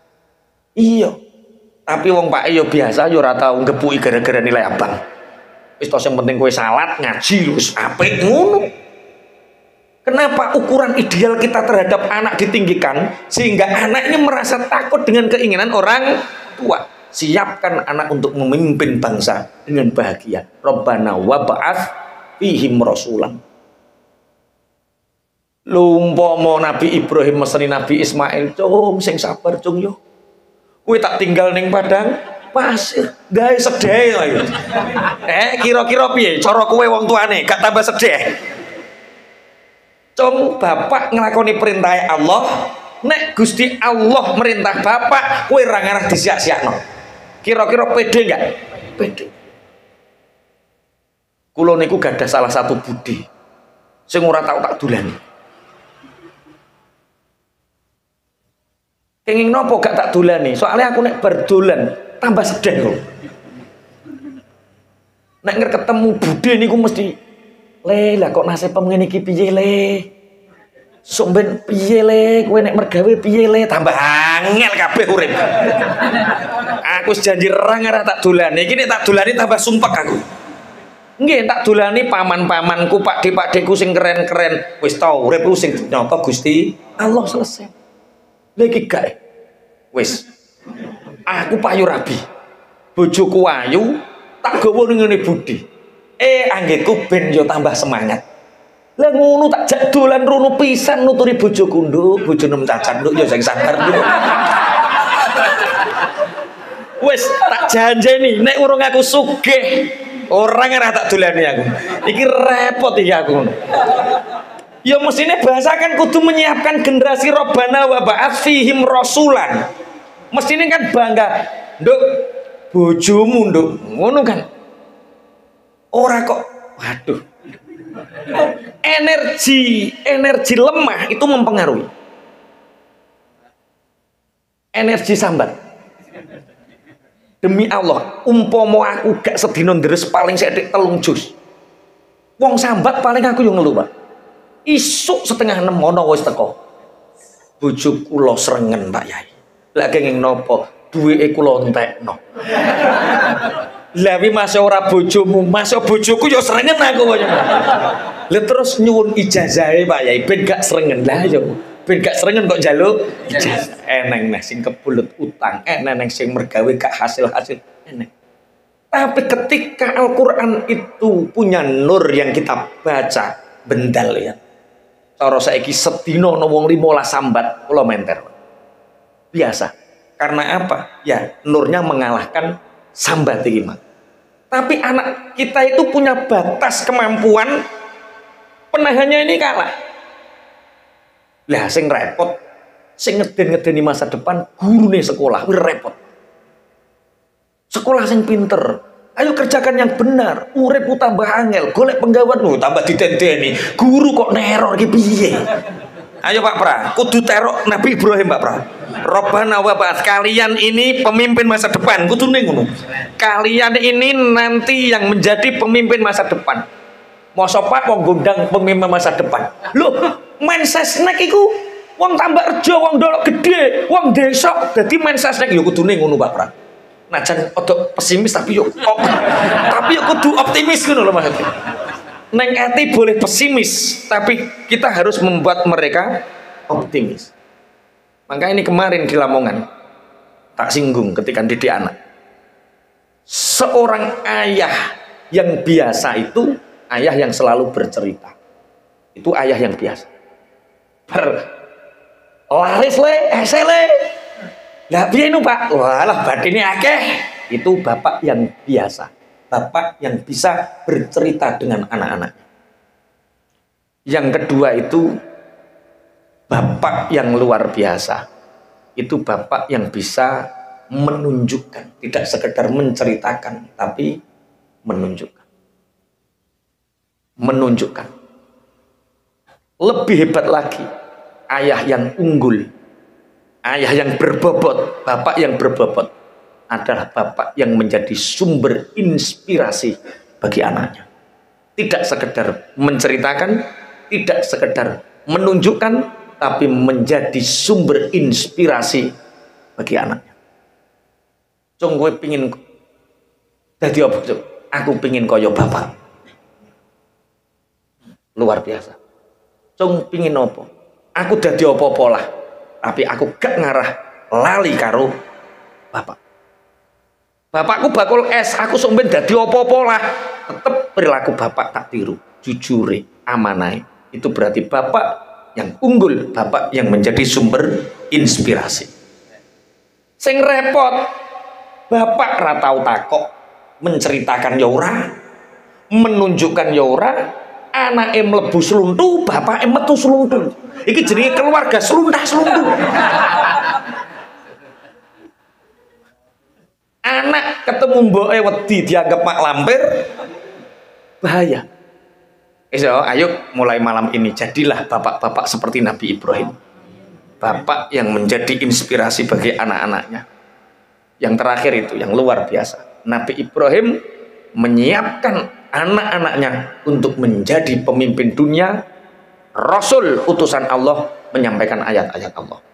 Iya. Tapi wong Pak yo biasa yo ora tau ngepuki gara-gara nilai abang. Wis tos yang penting kowe salat, ngaji wis apik ngono. Kenapa ukuran ideal kita terhadap anak ditinggikan sehingga anak ini merasa takut dengan keinginan orang tua? Siapkan anak untuk memimpin bangsa dengan bahagia. Rabbana wa ba'ats fihim rasulan. Lumpama Nabi Ibrahim meseni Nabi Ismail, cung sing sabar cung yo. Kowe tak tinggal ning padang pasir, gawe sedih lagi. Kira-kira piye cara kowe wong tuane gak tambah sedih? Cung bapak nglakoni perintah Allah, nek Gusti Allah merintah bapak, kowe ora ngarah disiak-siakno. Kira-kira pede enggak? Pede. Kula niku gadah salah satu budi sing ora tau tak dolani. Kenging nopo gak tak dolani? Soalnya aku nek berdolan tambah sedih kok. Nek ketemu budhe niku mesti le lah kok nasib ngene iki piye le? Sok ben piye le? Kowe nek mergawe piye le? Tambah angel kabeh urip. Aku janji ora tak dolani. Iki nek tak dolani tambah sumpek aku. Nggih tak dolani paman-pamanku, pakde-pakdeku sing keren-keren. Wis ta urip ku sing nyata Gusti Allah selesai. Lagi gak wis aku payu rabi bojoku ayu tak gawa ning ngene budi anggitku ben yo tambah semangat lah ngono tak jak dolan rono pisan nuturi bojoku nduk bojo nem cacat nduk yo sing sabar nduk wis tak janjeni nek urung aku sugih orang ora tak dolani aku iki repot iki aku ya mestinya bahasa kan kudu menyiapkan generasi Rabbana wa ba'ats fihim rasulan. Mestinya kan bangga, nduk bojomu nduk, ngono kan. Ora kok Waduh. Energi lemah itu mempengaruhi. Energi sambat. Demi Allah, umpomo aku gak sedino deres paling sithik 3 jus. Wong sambat paling aku yo ngelu, Pak. Isuk 5:30 ana wis teko. Bojo kula srengen, Pak Yai. Lah kenging napa? Duweke kula entekno. Lah wi masih ora bojomu, masih bojoku yo srengen aku kok. Lah terus nyuwun ijazahe Pak Yai ben gak srengen. Lah yo ben gak srengen kok njaluk ijazah. Eneng neh sing kebulet utang, eneng sing mergawe gak hasil-hasil. Eneng. Tapi ketika Al-Qur'an itu punya nur yang kita baca, bendal ya. Cara saiki sedina ana wong 15 sambat kula menter. Biasa. Karena apa? Ya, nurnya mengalahkan sambat iki, Mas. Tapi anak kita itu punya batas kemampuan, penahannya ini kalah. Lah sing repot, sing ngeden-ngedeni masa depan gurune sekolah, wis repot. Sekolah sing pinter, ayo kerjakan yang benar, urip tambah angel, golek penggawean tambah ditendeni. Guru kok neror iki piye? Ayo Pak Pra, kudu teror Nabi Ibrahim Pak Pra. Robbana wa ba'ats, kalian ini pemimpin masa depan, kudu ngono. Kalian ini nanti yang menjadi pemimpin masa depan. Mosok Pak wong gondang pemimpin masa depan. Loh, main sesnek iku wong tambah rejo, wong dolok gede, wong desa dadi main sesnek yo kudune ngono Pak Pra. Najan odo pesimis tapi yo kudu optimis ngono lho maksudnya. Neng ati boleh pesimis, tapi kita harus membuat mereka optimis. Maka ini kemarin di Lamongan tak singgung ketika didik anak. Seorang ayah yang biasa itu ayah yang selalu bercerita. Itu ayah yang biasa. Laris le, esele. Lah piye nu Pak? Walah badine akeh. Itu bapak yang biasa. Bapak yang bisa bercerita dengan anak-anaknya. Yang kedua itu bapak yang luar biasa. Itu bapak yang bisa menunjukkan, tidak sekedar menceritakan, tapi menunjukkan. Menunjukkan. Lebih hebat lagi, ayah yang unggul, ayah yang berbobot, bapak yang berbobot adalah bapak yang menjadi sumber inspirasi bagi anaknya. Tidak sekedar menceritakan, tidak sekedar menunjukkan, tapi menjadi sumber inspirasi bagi anaknya. Cung kowe pengin dadi apa, Cung? Aku pengin kaya bapak. Luar biasa. Cung pengin apa? Aku dadi apa-apa lah, tapi aku gak ngarah lali karo bapak. Bapakku bakul es, aku somben dadi apa-apa lah, tetep perilaku bapak tak tiru, jujure, amanai. Itu berarti bapak yang unggul, bapak yang menjadi sumber inspirasi. Sing repot, bapak ra tau takok, menceritakan ya ora, menunjukkan ya ora, anake mlebu sluntu, bapake metu sluntu. Iki jenenge keluarga sluntah-sluntu. Anak ketemu mboke wedi dianggap mak lampir, bahaya. Ayo mulai malam ini jadilah bapak-bapak seperti Nabi Ibrahim. Bapak yang menjadi inspirasi bagi anak-anaknya. Yang terakhir itu yang luar biasa. Nabi Ibrahim menyiapkan anak-anaknya untuk menjadi pemimpin dunia, Rasul utusan Allah menyampaikan ayat-ayat Allah.